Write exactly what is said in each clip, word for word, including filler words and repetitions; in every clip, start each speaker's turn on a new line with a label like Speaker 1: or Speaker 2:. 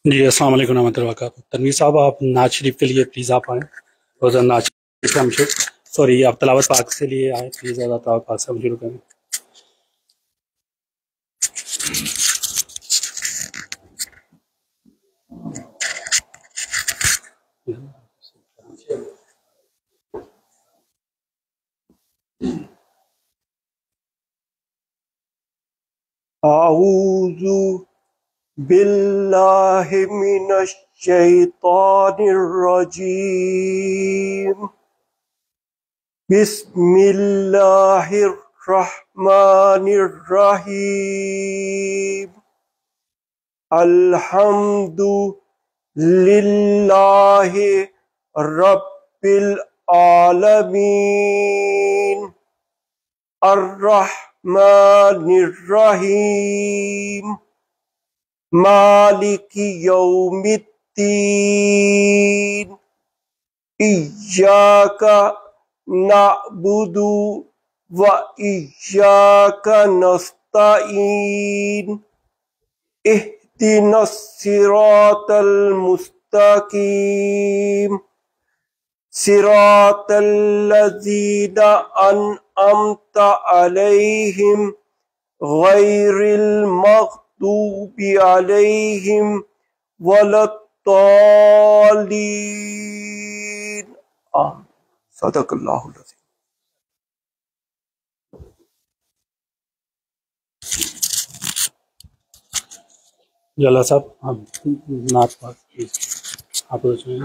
Speaker 1: جی السلام علیکم ورحمۃ اللہ وبرکاتہ۔ تنویر صاحب آپ نعت شریف کے لیے پلیز آپ آئیں۔ روزہ نعت شریف سے ہم سوری آپ تلاوت پاک سے لیے آئے پلیز، اللہ تلاوت پاک سے ہم شروع کریں۔
Speaker 2: اعوذ باللہ من الشیطان الرجیم، بسم اللہ الرحمن الرحیم، الحمد للہ رب العالمین، الرحمن الرحیم، مالک یوم الدین، ایاک نعبد و ایاک نستعین، اہدنا الصراط المستقیم، صراط الذین انعمت علیہم غیر المغضوب علیہم ولا الضالین، آمین۔ صدق اللہ العظیم۔
Speaker 1: جلال صاحب آپ نعت پاک پلیز آپ روچیں۔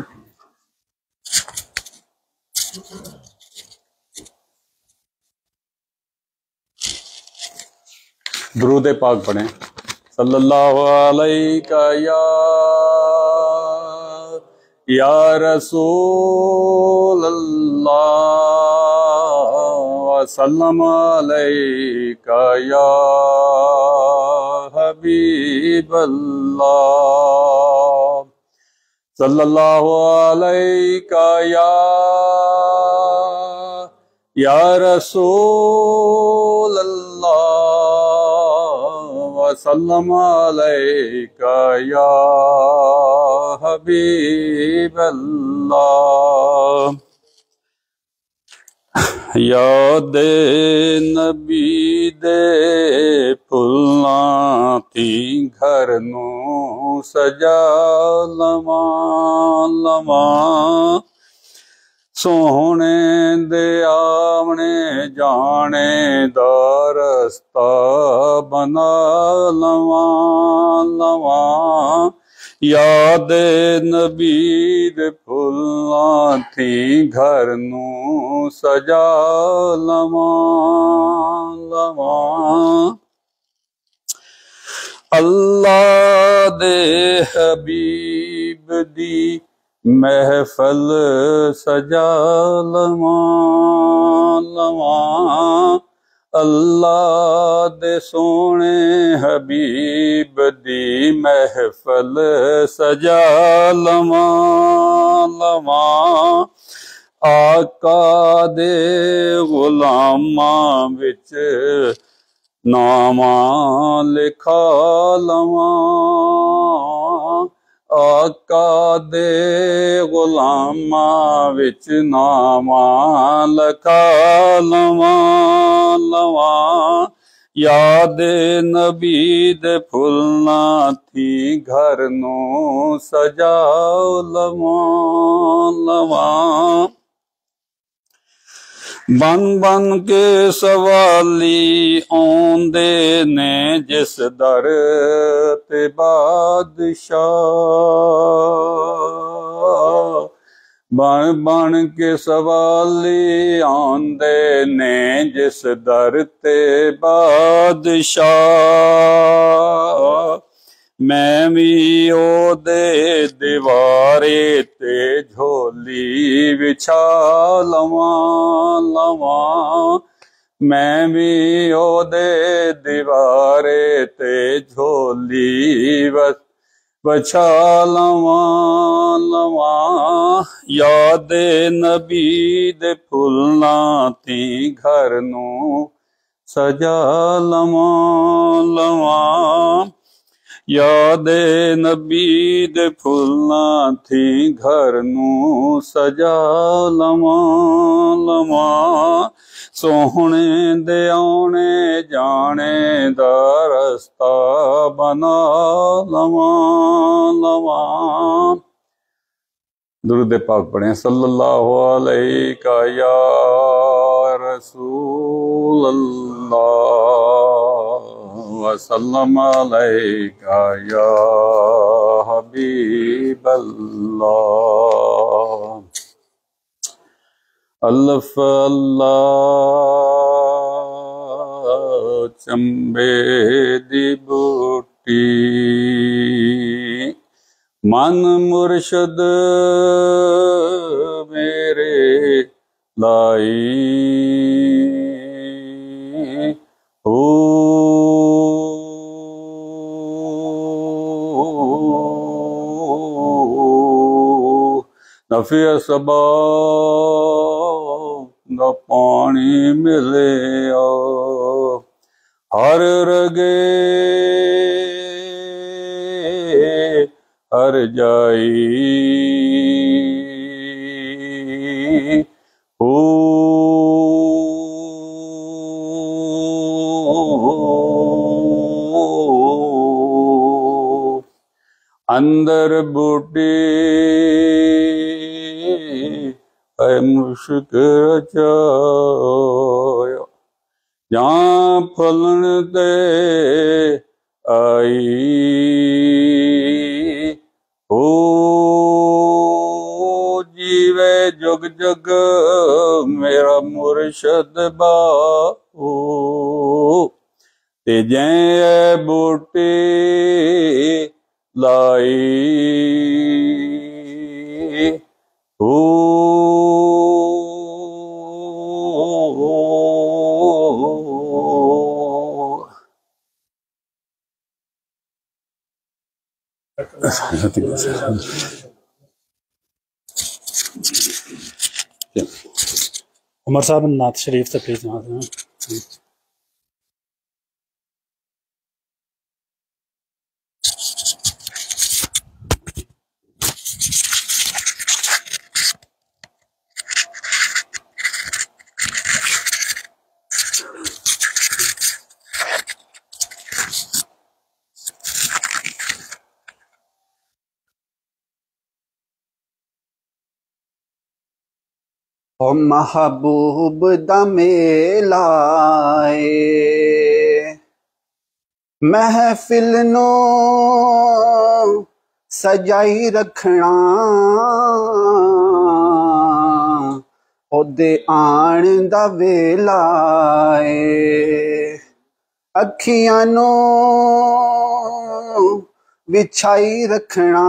Speaker 3: درود پاک پڑھیں۔ صلی اللہ علیہ یا یا رسول اللہ، وسلم علیہ یا حبیب اللہ، صلی اللہ علیہ یا یا رسول اللہ، وسلم علیک یا حبیب اللہ۔ یاد نبی دے پھلاں تھی گھر نو سجا لواں لواں، سوہنے دے آونے جانے دا رستہ بنا لواں لواں، یاد نبی دے پھلاں تھی گھر نو سجا لواں لواں، اللہ دے حبیب دی محفل سجا لواں لواں، اللہ دے سونے حبیب دی محفل سجا لواں لواں، آقا دے غلاماں وچ ناماں لکھا لواں، آقا دے غلاماں وچ ناماں لکھا لواں لواں، یاد نبی دے پھلاں تھی گھر نو سجا لواں لواں، بن بن کے سوالی آندے نے جس در تے بادشاہ، بن بن کے سوالی آندے نے جس در تے بادشاہ، میں بھی او دے دیوارے تے جھولی بچھا لواں لواں، میں بھی او دے دیوارے تے جھولی بچھا لواں لواں، یاد نبی دے پھلاں تھی گھر نو سجا لواں لواں، یاد نبی دے پھلاں تھی گھر نو سجا لواں لواں سوہنے دے آنے جانے دا رستہ بنا لواں لواں درود پاک پڑھیں صلی اللہ علیہ یا رسول اللہ وسلم علیہ یا حبیب اللہ الف اللہ چمبے دی بوٹی من مرشد میرے لائی ہو نفع سبا دا پانی ملے ہر رگے ہر جائی ہو اندر بوٹی اے مشک رچایا جہاں پھلن تے آئی ہو جیوے جگ جگ میرا مرشد باہو تے جیں بوٹی لائی ہو
Speaker 1: عمر صاحب نعت شریف سے پلیز نعت ہیں
Speaker 4: او محبوب دا میلائے محفل نو سجائی رکھنا او دے آن دا ویلائے اکھیاں نو بچھائی رکھنا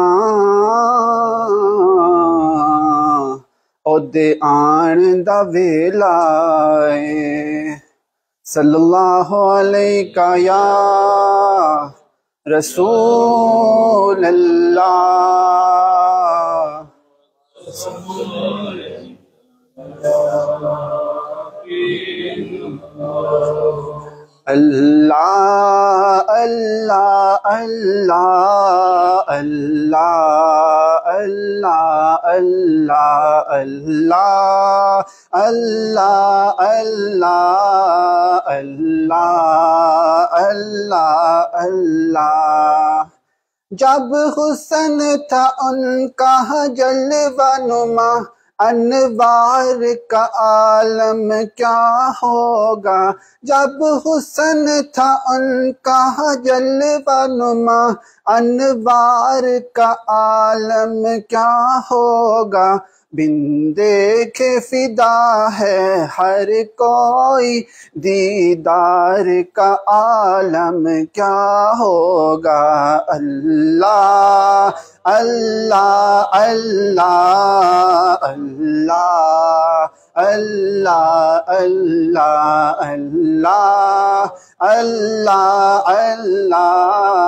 Speaker 4: او دے آن دا ویلائے صلی اللہ علیہ یا رسول اللہ اللہ اللہ اللہ اللہ اللہ اللہ اللہ اللہ اللہ اللہ اللہ اللہ جب حسن تھا ان کا جلوہ نما انوار کا عالم کیا ہوگا جب حسن تھا ان کا جلوہ نما انوار کا عالم کیا ہوگا بن دیکھے فدا ہے ہر کوئی دیدار کا عالم کیا ہوگا اللہ اللہ اللہ اللہ اللہ اللہ اللہ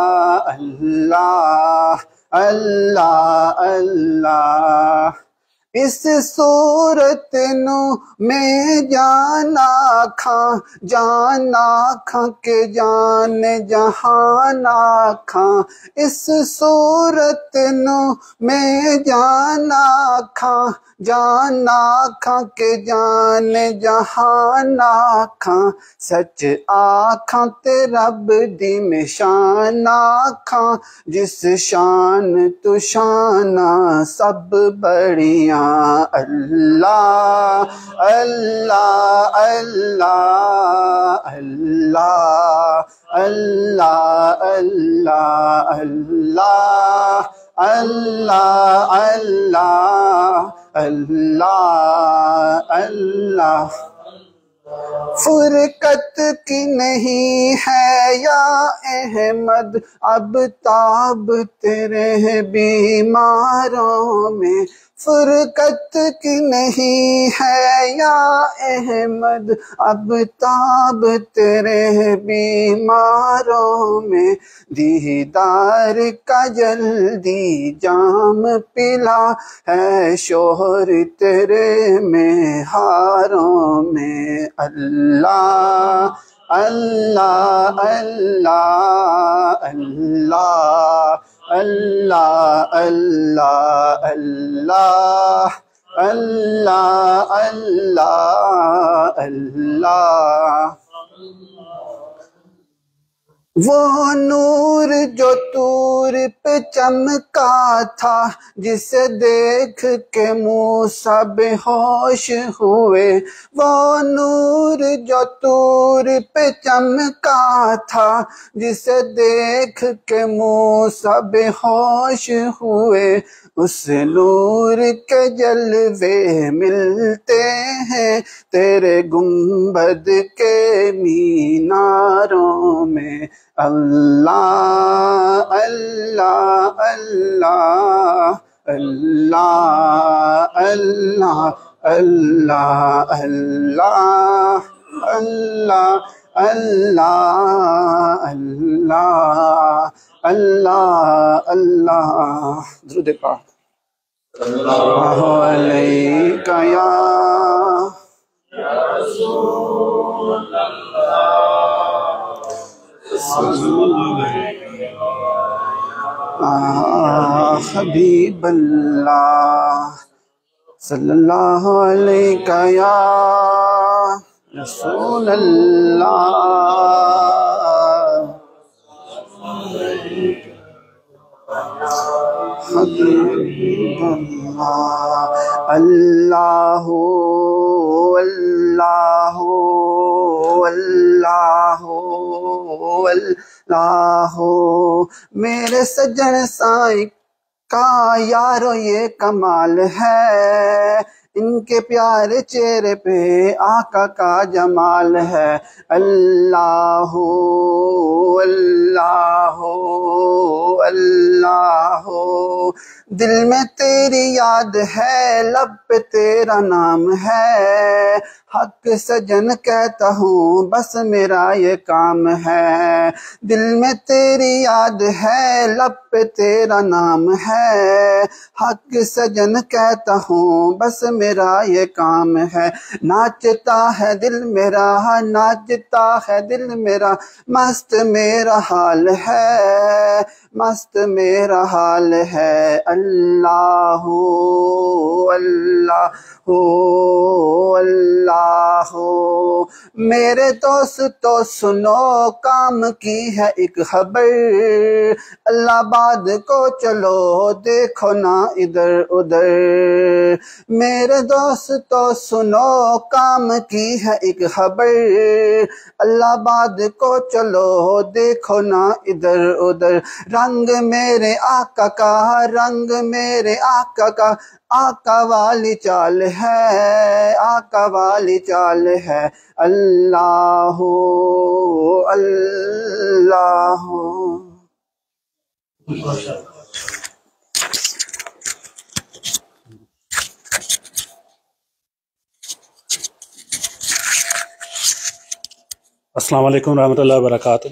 Speaker 4: اللہ اللہ اللہ اللہ اس صورت نو میں جانا کھاں جانا کھاں کے جان جہانا کھاں اس صورت نو میں جانا کھاں جانا کھاں کے جان جہانا کھاں سچ آکھاں تے رب دی میں شان آکھاں جس شان تو شانہ سب بڑیاں اللہ اللہ اللہ اللہ اللہ اللہ اللہ اللہ اللہ اللہ اللہ فرقت کی نہیں ہے یا احمد اب تاب تیرے بیماروں میں فرقت کی نہیں ہے یا احمد اب تاب تیرے بیماروں میں دیدار کا جلدی جام پلا ہے شوہر تیرے میں ہاروں میں اللہ اللہ اللہ اللہ اللہ اللہ اللہ اللہ اللہ اللہ وہ نور جو طور پہ چمکا تھا جسے دیکھ کے موسیٰ بے ہوش ہوئے وہ نور جو طور پہ چمکا تھا جسے دیکھ کے موسیٰ بے ہوش ہوئے اس نور کے جلوے ملتے ہیں تیرے گنبد کے میناروں میں اللہ اللہ اللہ اللہ اللہ اللہ اللہ اللہ اللہ اللہ اللہ اللہ درود پاک اللہ علیکہ یا رسول اللہ حبیب اللہ صلی اللہ علیہ یا رسول اللہ حبیب اللہ اللہ اللہ اللہ اللہ میرے سجن سائیں کا یارو یہ کمال ہے ان کے پیارے چہرے پہ آقا کا جمال ہے اللہ اللہ اللہ دل میں تیری یاد ہے لب پہ تیرا نام ہے حق سجن کہتا ہوں بس میرا یہ کام ہے دل میں تیری یاد ہے لب پہ تیرا نام ہے حق سجن کہتا ہوں بس میرا یہ کام ہے ناچتا ہے دل میرا ناچتا ہے دل میرا مست میرا حال ہے مست میرا حال ہے اللہ اللہ اللہ میرے دوستو سنو کام کی ہے ایک خبر اللہ آباد کو چلو دیکھو نا ادھر ادھر میرے دوستو سنو کام کی ہے ایک خبر اللہ آباد کو چلو دیکھو نا ادھر ادھر رنگ میرے آقا کا رنگ میرے آقا کا آقا والی چال ہے آقا والی چال ہے اللہ اللہ
Speaker 1: السلام علیکم ورحمۃ اللہ وبرکاتہ۔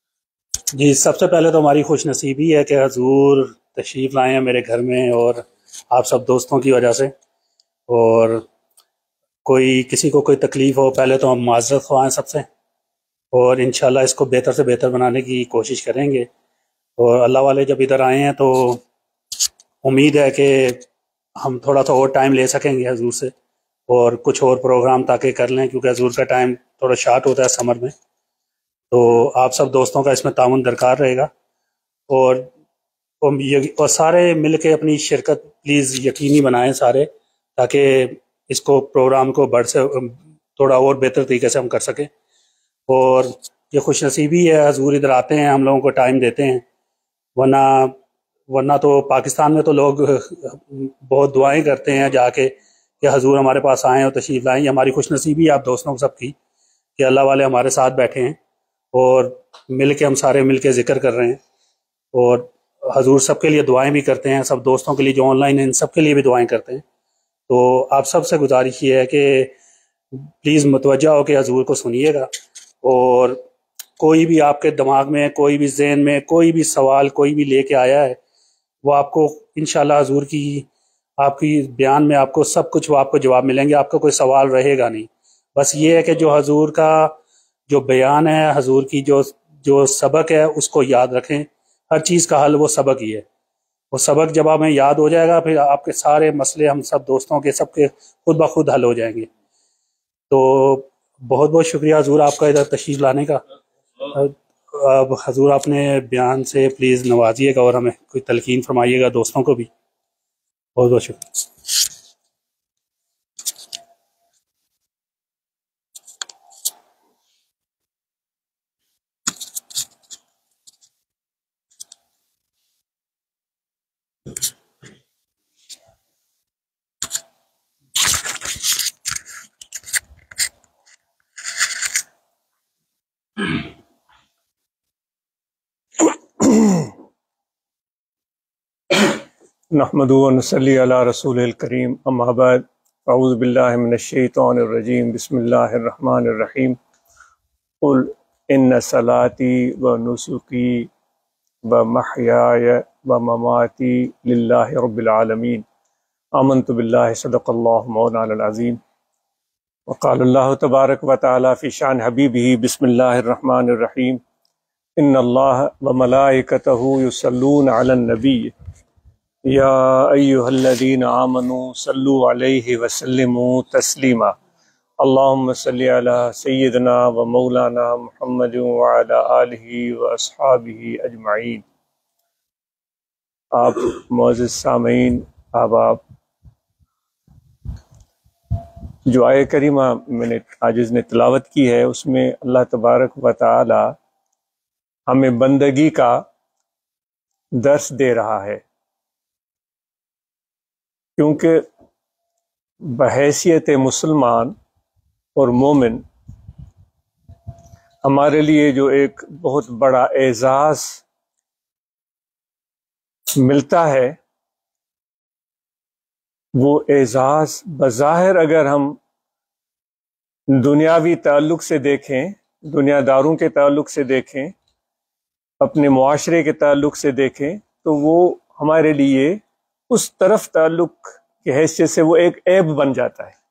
Speaker 1: جی سب سے پہلے تو ہماری خوش نصیبی ہے کہ حضور تشریف لائے ہیں میرے گھر میں اور آپ سب دوستوں کی وجہ سے، اور کوئی کسی کو کوئی تکلیف ہو پہلے تو ہم معذرت خواہیں سب سے، اور انشاءاللہ اس کو بہتر سے بہتر بنانے کی کوشش کریں گے۔ اور اللہ والے جب ادھر آئے ہیں تو امید ہے کہ ہم تھوڑا سا اور ٹائم لے سکیں گے حضور سے، اور کچھ اور پروگرام تاکہ کر لیں، کیونکہ حضور کا ٹائم تھوڑا شارٹ ہوتا ہے سمر میں۔ تو آپ سب دوستوں کا اس میں تعاون درکار رہے گا، اور اور سارے مل کے اپنی شرکت پلیز یقینی بنائیں سارے، تاکہ اس کو پروگرام کو بڑھ سے تھوڑا اور بہتر طریقے سے ہم کر سکیں۔ اور یہ خوش نصیبی ہے حضور ادھر آتے ہیں، ہم لوگوں کو ٹائم دیتے ہیں، ورنہ ورنہ تو پاکستان میں تو لوگ بہت دعائیں کرتے ہیں جا کے کہ حضور ہمارے پاس آئیں اور تشریف لائیں۔ یہ ہماری خوش نصیبی ہے آپ دوستوں سب کی کہ اللہ والے ہمارے ساتھ بیٹھے ہیں، اور مل کے ہم سارے مل کے ذکر کر رہے ہیں، اور حضور سب کے لیے دعائیں بھی کرتے ہیں، سب دوستوں کے لیے جو آن لائن ہیں ان سب کے لیے بھی دعائیں کرتے ہیں۔ تو آپ سب سے گزارش یہ ہے کہ پلیز متوجہ ہو کہ حضور کو سنیے گا، اور کوئی بھی آپ کے دماغ میں، کوئی بھی ذہن میں کوئی بھی سوال کوئی بھی لے کے آیا ہے، وہ آپ کو انشاءاللہ حضور کی آپ کی بیان میں آپ کو سب کچھ وہ آپ کو جواب ملیں گے، آپ کا کوئی سوال رہے گا نہیں۔ بس یہ ہے کہ جو حضور کا جو بیان ہے، حضور کی جو جو سبق ہے اس کو یاد رکھیں۔ ہر چیز کا حل وہ سبق ہی ہے، وہ سبق جب ہمیں یاد ہو جائے گا پھر آپ کے سارے مسئلے ہم سب دوستوں کے سب کے خود بخود حل ہو جائیں گے۔ تو بہت بہت شکریہ حضور آپ کا ادھر تشریف لانے کا۔ اب حضور اپنے بیان سے پلیز نوازیے گا اور ہمیں کوئی تلقین فرمائیے گا دوستوں کو بھی۔ بہت بہت شکریہ۔
Speaker 2: نحمدہ و نصلی علی رسول الکریم، اما بعد، اعوذ باللہ من الشیطان الرجیم، بسم اللہ الرحمن الرحیم۔ قل ان صلاتی و نسکی و محیای و مماتی للہ رب العالمین، آمنت باللہ، صدق اللہ مولانا العظیم۔ وقال اللہ تبارک و تعالی فی شان حبیبہ، بسم اللہ الرحمن الرحیم، ان اللہ و ملائکتہ یصلون علی النبی، یا ایہا الذین آمنوا صلوا علیہ وسلموا تسلیما، اللہم صلی علی سیدنا و مولانا محمد وعلی آلہ و اصحابہ اجمعین۔ آپ معزز سامعین، احباب، جو آیہ کریمہ میں نے عاجز نے تلاوت کی ہے اس میں اللہ تبارک و تعالی ہمیں بندگی کا درس دے رہا ہے، کیونکہ بحیثیت مسلمان اور مومن ہمارے لیے جو ایک بہت بڑا اعزاز ملتا ہے، وہ اعزاز بظاہر اگر ہم دنیاوی تعلق سے دیکھیں، دنیا داروں کے تعلق سے دیکھیں، اپنے معاشرے کے تعلق سے دیکھیں، تو وہ ہمارے لیے اس طرف تعلق کی حیثیت سے وہ ایک عیب بن جاتا ہے۔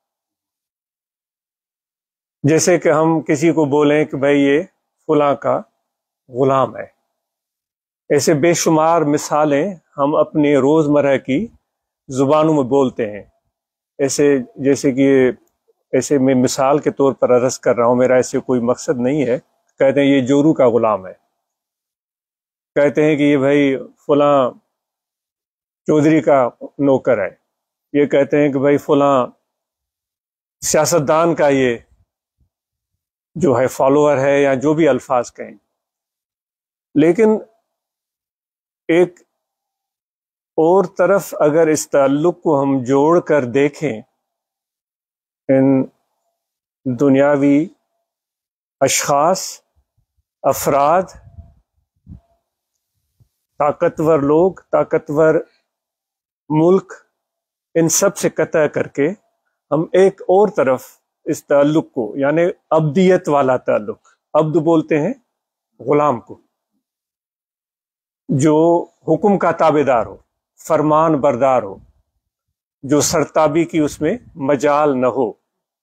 Speaker 2: جیسے کہ ہم کسی کو بولیں کہ بھائی یہ فلاں کا غلام ہے۔ ایسے بے شمار مثالیں ہم اپنے روزمرہ کی زبانوں میں بولتے ہیں۔ ایسے جیسے کہ ایسے میں مثال کے طور پر عرض کر رہا ہوں، میرا ایسے کوئی مقصد نہیں ہے۔ کہتے ہیں یہ جورو کا غلام ہے، کہتے ہیں کہ یہ بھائی فلاں چودھری کا نوکر ہے، یہ کہتے ہیں کہ بھائی فلاں سیاستدان کا یہ جو ہے فالوور ہے، یا جو بھی الفاظ کہیں۔ لیکن ایک اور طرف اگر اس تعلق کو ہم جوڑ کر دیکھیں، ان دنیاوی اشخاص، افراد، طاقتور لوگ، طاقتور ملک، ان سب سے قطع کر کے ہم ایک اور طرف اس تعلق کو، یعنی عبدیت والا تعلق، عبد بولتے ہیں غلام کو، جو حکم کا تابع دار ہو، فرمان بردار ہو، جو سرتابی کی اس میں مجال نہ ہو،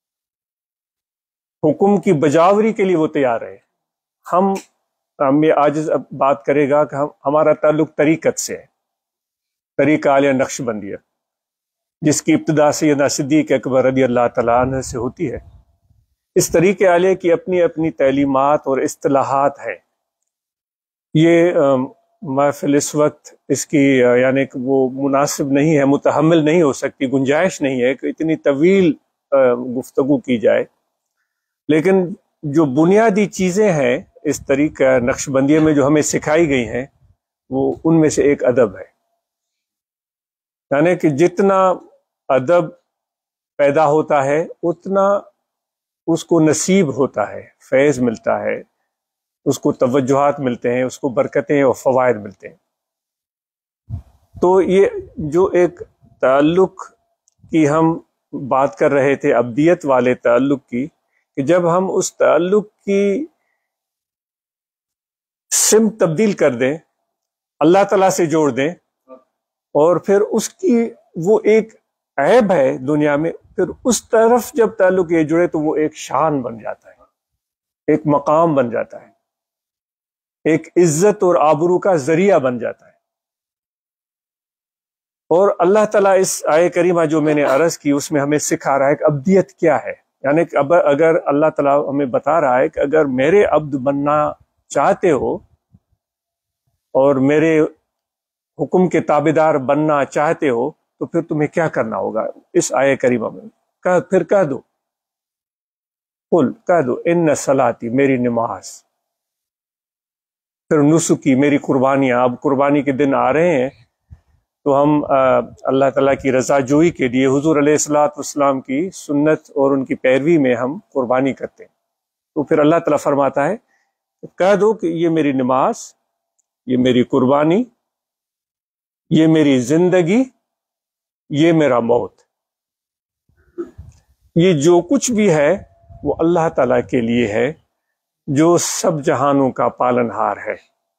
Speaker 2: حکم کی بجاوری کے لیے وہ تیار ہے۔ ہم ہم یہ عاجز اب بات کرے گا کہ ہم ہمارا تعلق طریقت سے ہے، طریقہ عالیہ نقش بندیہ، جس کی ابتدا سیدنا صدیق اکبر رضی اللہ تعالیٰ عنہ سے ہوتی ہے۔ اس طریقے عالیہ کی اپنی اپنی تعلیمات اور اصطلاحات ہیں۔ یہ محفل اس وقت اس کی یعنی کہ وہ مناسب نہیں ہے، متحمل نہیں ہو سکتی، گنجائش نہیں ہے کہ اتنی طویل گفتگو کی جائے، لیکن جو بنیادی چیزیں ہیں اس طریقہ نقش بندیہ میں جو ہمیں سکھائی گئی ہیں، وہ ان میں سے ایک ادب ہے۔ یعنی کہ جتنا ادب پیدا ہوتا ہے اتنا اس کو نصیب ہوتا ہے، فیض ملتا ہے، اس کو توجہات ملتے ہیں، اس کو برکتیں اور فوائد ملتے ہیں۔ تو یہ جو ایک تعلق کی ہم بات کر رہے تھے، ابدیت والے تعلق کی، کہ جب ہم اس تعلق کی سمت تبدیل کر دیں، اللہ تعالیٰ سے جوڑ دیں، اور پھر اس کی وہ ایک عیب ہے دنیا میں، پھر اس طرف جب تعلق یہ جڑے تو وہ ایک شان بن جاتا ہے، ایک مقام بن جاتا ہے، ایک عزت اور آبرو کا ذریعہ بن جاتا ہے۔ اور اللہ تعالیٰ اس آیہ کریمہ جو میں نے عرض کی اس میں ہمیں سکھا رہا ہے کہ ابدیت کیا ہے۔ یعنی کہ اب اگر اللہ تعالیٰ ہمیں بتا رہا ہے کہ اگر میرے عبد بننا چاہتے ہو اور میرے حکم کے تابعدار بننا چاہتے ہو تو پھر تمہیں کیا کرنا ہوگا، اس آیہ کریمہ میں کہا، پھر کہہ دو، قل کہہ دو ان صلاتی، میری نماز، پھر نسکی، میری قربانیاں۔ اب قربانی کے دن آ رہے ہیں تو ہم اللہ تعالیٰ کی رضا جوئی کے لیے حضور علیہ الصلوۃ والسلام کی سنت اور ان کی پیروی میں ہم قربانی کرتے ہیں۔ تو پھر اللہ تعالیٰ فرماتا ہے کہہ دو کہ یہ میری نماز، یہ میری قربانی، یہ میری زندگی، یہ میرا موت، یہ جو کچھ بھی ہے وہ اللہ تعالیٰ کے لیے ہے جو سب جہانوں کا پالن ہار ہے۔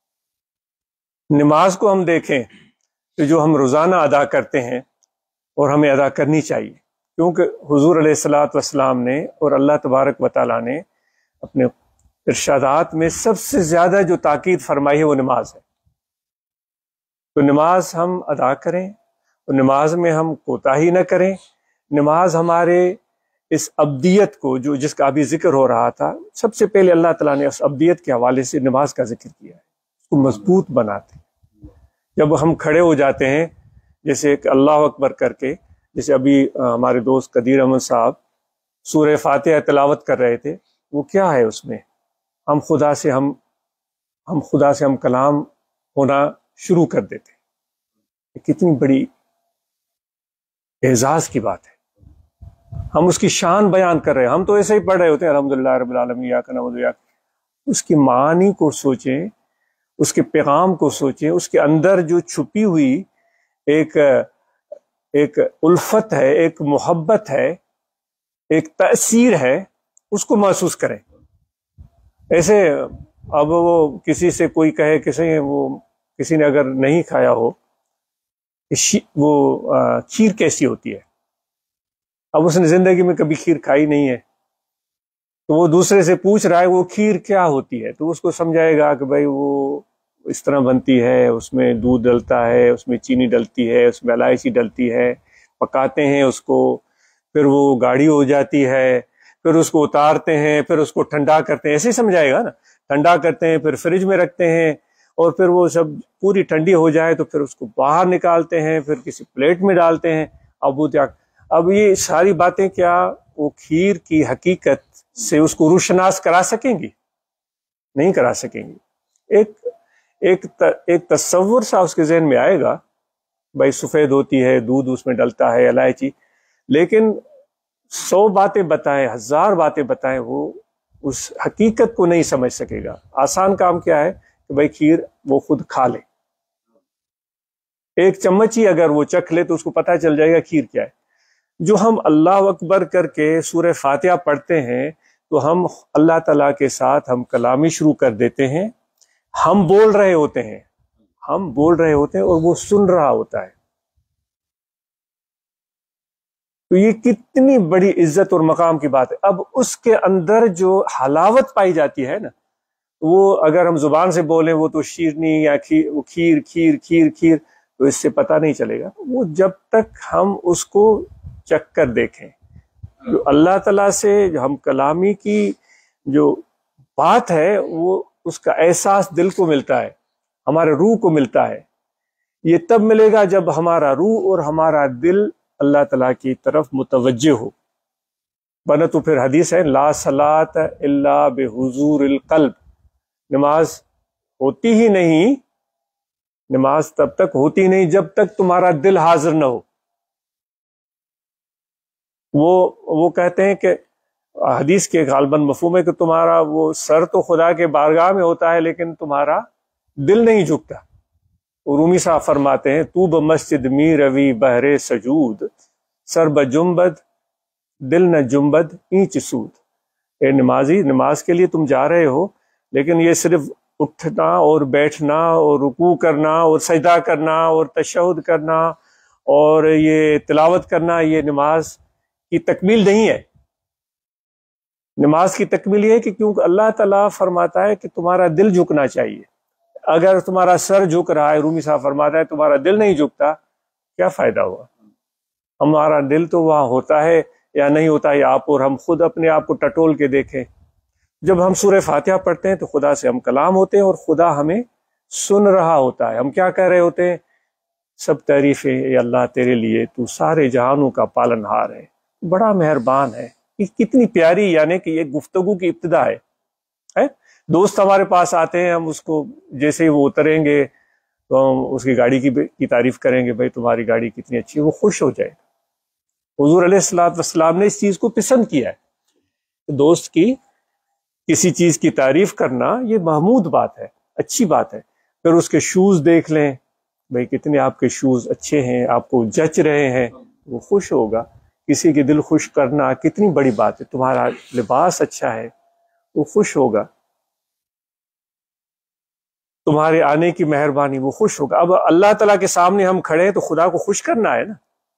Speaker 2: نماز کو ہم دیکھیں کہ جو ہم روزانہ ادا کرتے ہیں اور ہمیں ادا کرنی چاہیے، کیونکہ حضور علیہ الصلوۃ والسلام نے اور اللہ تبارک و تعالیٰ نے اپنے ارشادات میں سب سے زیادہ جو تاکید فرمائی ہے وہ نماز ہے۔ تو نماز ہم ادا کریں، اور نماز میں ہم کوتاہی نہ کریں۔ نماز ہمارے اس ابدیت کو جو جس کا ابھی ذکر ہو رہا تھا، سب سے پہلے اللہ تعالیٰ نے اس ابدیت کے حوالے سے نماز کا ذکر کیا ہے، اس کو مضبوط بناتے ہیں۔ جب ہم کھڑے ہو جاتے ہیں جیسے کہ اللہ اکبر کر کے، جیسے ابھی ہمارے دوست قدیر احمد صاحب سورہ فاتحہ تلاوت کر رہے تھے، وہ کیا ہے اس میں، ہم خدا سے ہم ہم خدا سے ہم کلام ہونا شروع کر دیتے ہیں۔ کتنی بڑی اعزاز کی بات ہے، ہم اس کی شان بیان کر رہے ہیں۔ ہم تو ایسے ہی پڑھ رہے ہوتے ہیں الحمدللہ رب العالمین ایاک نعبد و ایاک، اس کی معانی کو سوچیں، اس کے پیغام کو سوچیں، اس کے اندر جو چھپی ہوئی ایک ایک الفت ہے، ایک محبت ہے، ایک تأثیر ہے، اس کو محسوس کریں۔ ایسے اب وہ کسی سے کوئی کہے کسی وہ کسی نے اگر نہیں کھایا ہو وہ کھیر کیسی ہوتی ہے، اب اس نے زندگی میں کبھی کھیر کھائی نہیں ہے، تو وہ دوسرے سے پوچھ رہا ہے وہ کھیر کیا ہوتی ہے، تو اس کو سمجھائے گا کہ بھائی وہ اس طرح بنتی ہے، اس میں دودھ ڈلتا ہے، اس میں چینی ڈلتی ہے، اس میں الائچی ڈلتی ہے، پکاتے ہیں اس کو، پھر وہ گاڑھی ہو جاتی ہے، پھر اس کو اتارتے ہیں، پھر اس کو ٹھنڈا کرتے ہیں، ایسے ہی سمجھائے گا نا، ٹھنڈا کرتے ہیں، پھر فریج میں رکھتے ہیں، اور پھر وہ سب پوری ٹھنڈی ہو جائے تو پھر اس کو باہر نکالتے ہیں، پھر کسی پلیٹ میں ڈالتے ہیں۔ اب وہ اب یہ ساری باتیں کیا وہ کھیر کی حقیقت سے اس کو روشناس کرا سکیں گی؟ نہیں کرا سکیں گی۔ ایک ایک ایک تصور سا اس کے ذہن میں آئے گا، بھائی سفید ہوتی ہے، دودھ اس میں ڈلتا ہے، الائچی، لیکن سو باتیں بتائیں، ہزار باتیں بتائیں، وہ اس حقیقت کو نہیں سمجھ سکے گا۔ آسان کام کیا ہے کہ بھائی کھیر وہ خود کھا لے، ایک چمچ ہی اگر وہ چکھ لے تو اس کو پتہ چل جائے گا کھیر کیا ہے۔ جو ہم اللہ اکبر کر کے سورہ فاتحہ پڑھتے ہیں تو ہم اللہ تعالیٰ کے ساتھ ہم کلامی شروع کر دیتے ہیں، ہم بول رہے ہوتے ہیں ہم بول رہے ہوتے ہیں اور وہ سن رہا ہوتا ہے۔ تو یہ کتنی بڑی عزت اور مقام کی بات ہے. اب اس کے اندر جو حلاوت پائی جاتی ہے نا، وہ اگر ہم زبان سے بولیں وہ تو شیرنی یا کھیر کھیر کھیر کھیر کھیر تو اس سے پتہ نہیں چلے گا. وہ جب تک ہم اس کو چکھ کر دیکھیں، جو اللہ تعالیٰ سے جو ہم کلامی کی جو بات ہے، وہ اس کا احساس دل کو ملتا ہے، ہمارے روح کو ملتا ہے. یہ تب ملے گا جب ہمارا روح اور ہمارا دل اللہ تعالیٰ کی طرف متوجہ ہو. ورنہ تو پھر حدیث ہے لا صلاۃ الا بحضور القلب، نماز ہوتی ہی نہیں، نماز تب تک ہوتی نہیں جب تک تمہارا دل حاضر نہ ہو. وہ وہ کہتے ہیں کہ حدیث کے غالباً مفہوم ہے کہ تمہارا وہ سر تو خدا کے بارگاہ میں ہوتا ہے لیکن تمہارا دل نہیں جھکتا. رومی صاحب فرماتے ہیں تو بمسجد می روی بہرے سجود، سر بجنبد دل نہ جنبد اینچ سود. اے نمازی، نماز کے لیے تم جا رہے ہو، لیکن یہ صرف اٹھنا اور بیٹھنا اور رکوع کرنا اور سجدہ کرنا اور تشہد کرنا اور یہ تلاوت کرنا، یہ نماز کی تکمیل نہیں ہے. نماز کی تکمیل یہ ہے کہ کیونکہ اللہ تعالیٰ فرماتا ہے کہ تمہارا دل جھکنا چاہیے. اگر تمہارا سر جھک رہا ہے، رومی صاحب فرماتا ہے تمہارا دل نہیں جھکتا، کیا فائدہ ہوا؟ ہمارا دل تو وہاں ہوتا ہے یا نہیں ہوتا ہے، آپ اور ہم خود اپنے آپ کو ٹٹول کے دیکھیں. جب ہم سورہ فاتحہ پڑھتے ہیں تو خدا سے ہم کلام ہوتے ہیں اور خدا ہمیں سن رہا ہوتا ہے. ہم کیا کہہ رہے ہوتے ہیں؟ سب تعریفیں اے اللہ تیرے لیے، تو سارے جہانوں کا پالن ہار ہے، بڑا مہربان ہے. کتنی پیاری، یعنی کہ یہ گفتگو کی ابتدا ہے. دوست ہمارے پاس آتے ہیں، ہم اس کو جیسے ہی وہ اتریں گے تو ہم اس کی گاڑی کی کی تعریف کریں گے، بھائی تمہاری گاڑی کتنی اچھی ہے، وہ خوش ہو جائے. حضور علیہ الصلوۃ والسلام نے اس چیز کو پسند کیا ہے. دوست کی کسی چیز کی تعریف کرنا یہ محمود بات ہے، اچھی بات ہے. پھر اس کے شوز دیکھ لیں، بھائی کتنے آپ کے شوز اچھے ہیں، آپ کو جچ رہے ہیں، وہ خوش ہوگا. کسی کے دل خوش کرنا کتنی بڑی بات ہے. تمہارا لباس اچھا ہے، وہ خوش ہوگا. تمہارے آنے کی مہربانی، وہ خوش ہوگا. اب اللہ تعالیٰ کے سامنے ہم کھڑے ہیں تو خدا کو خوش کرنا ہے نا.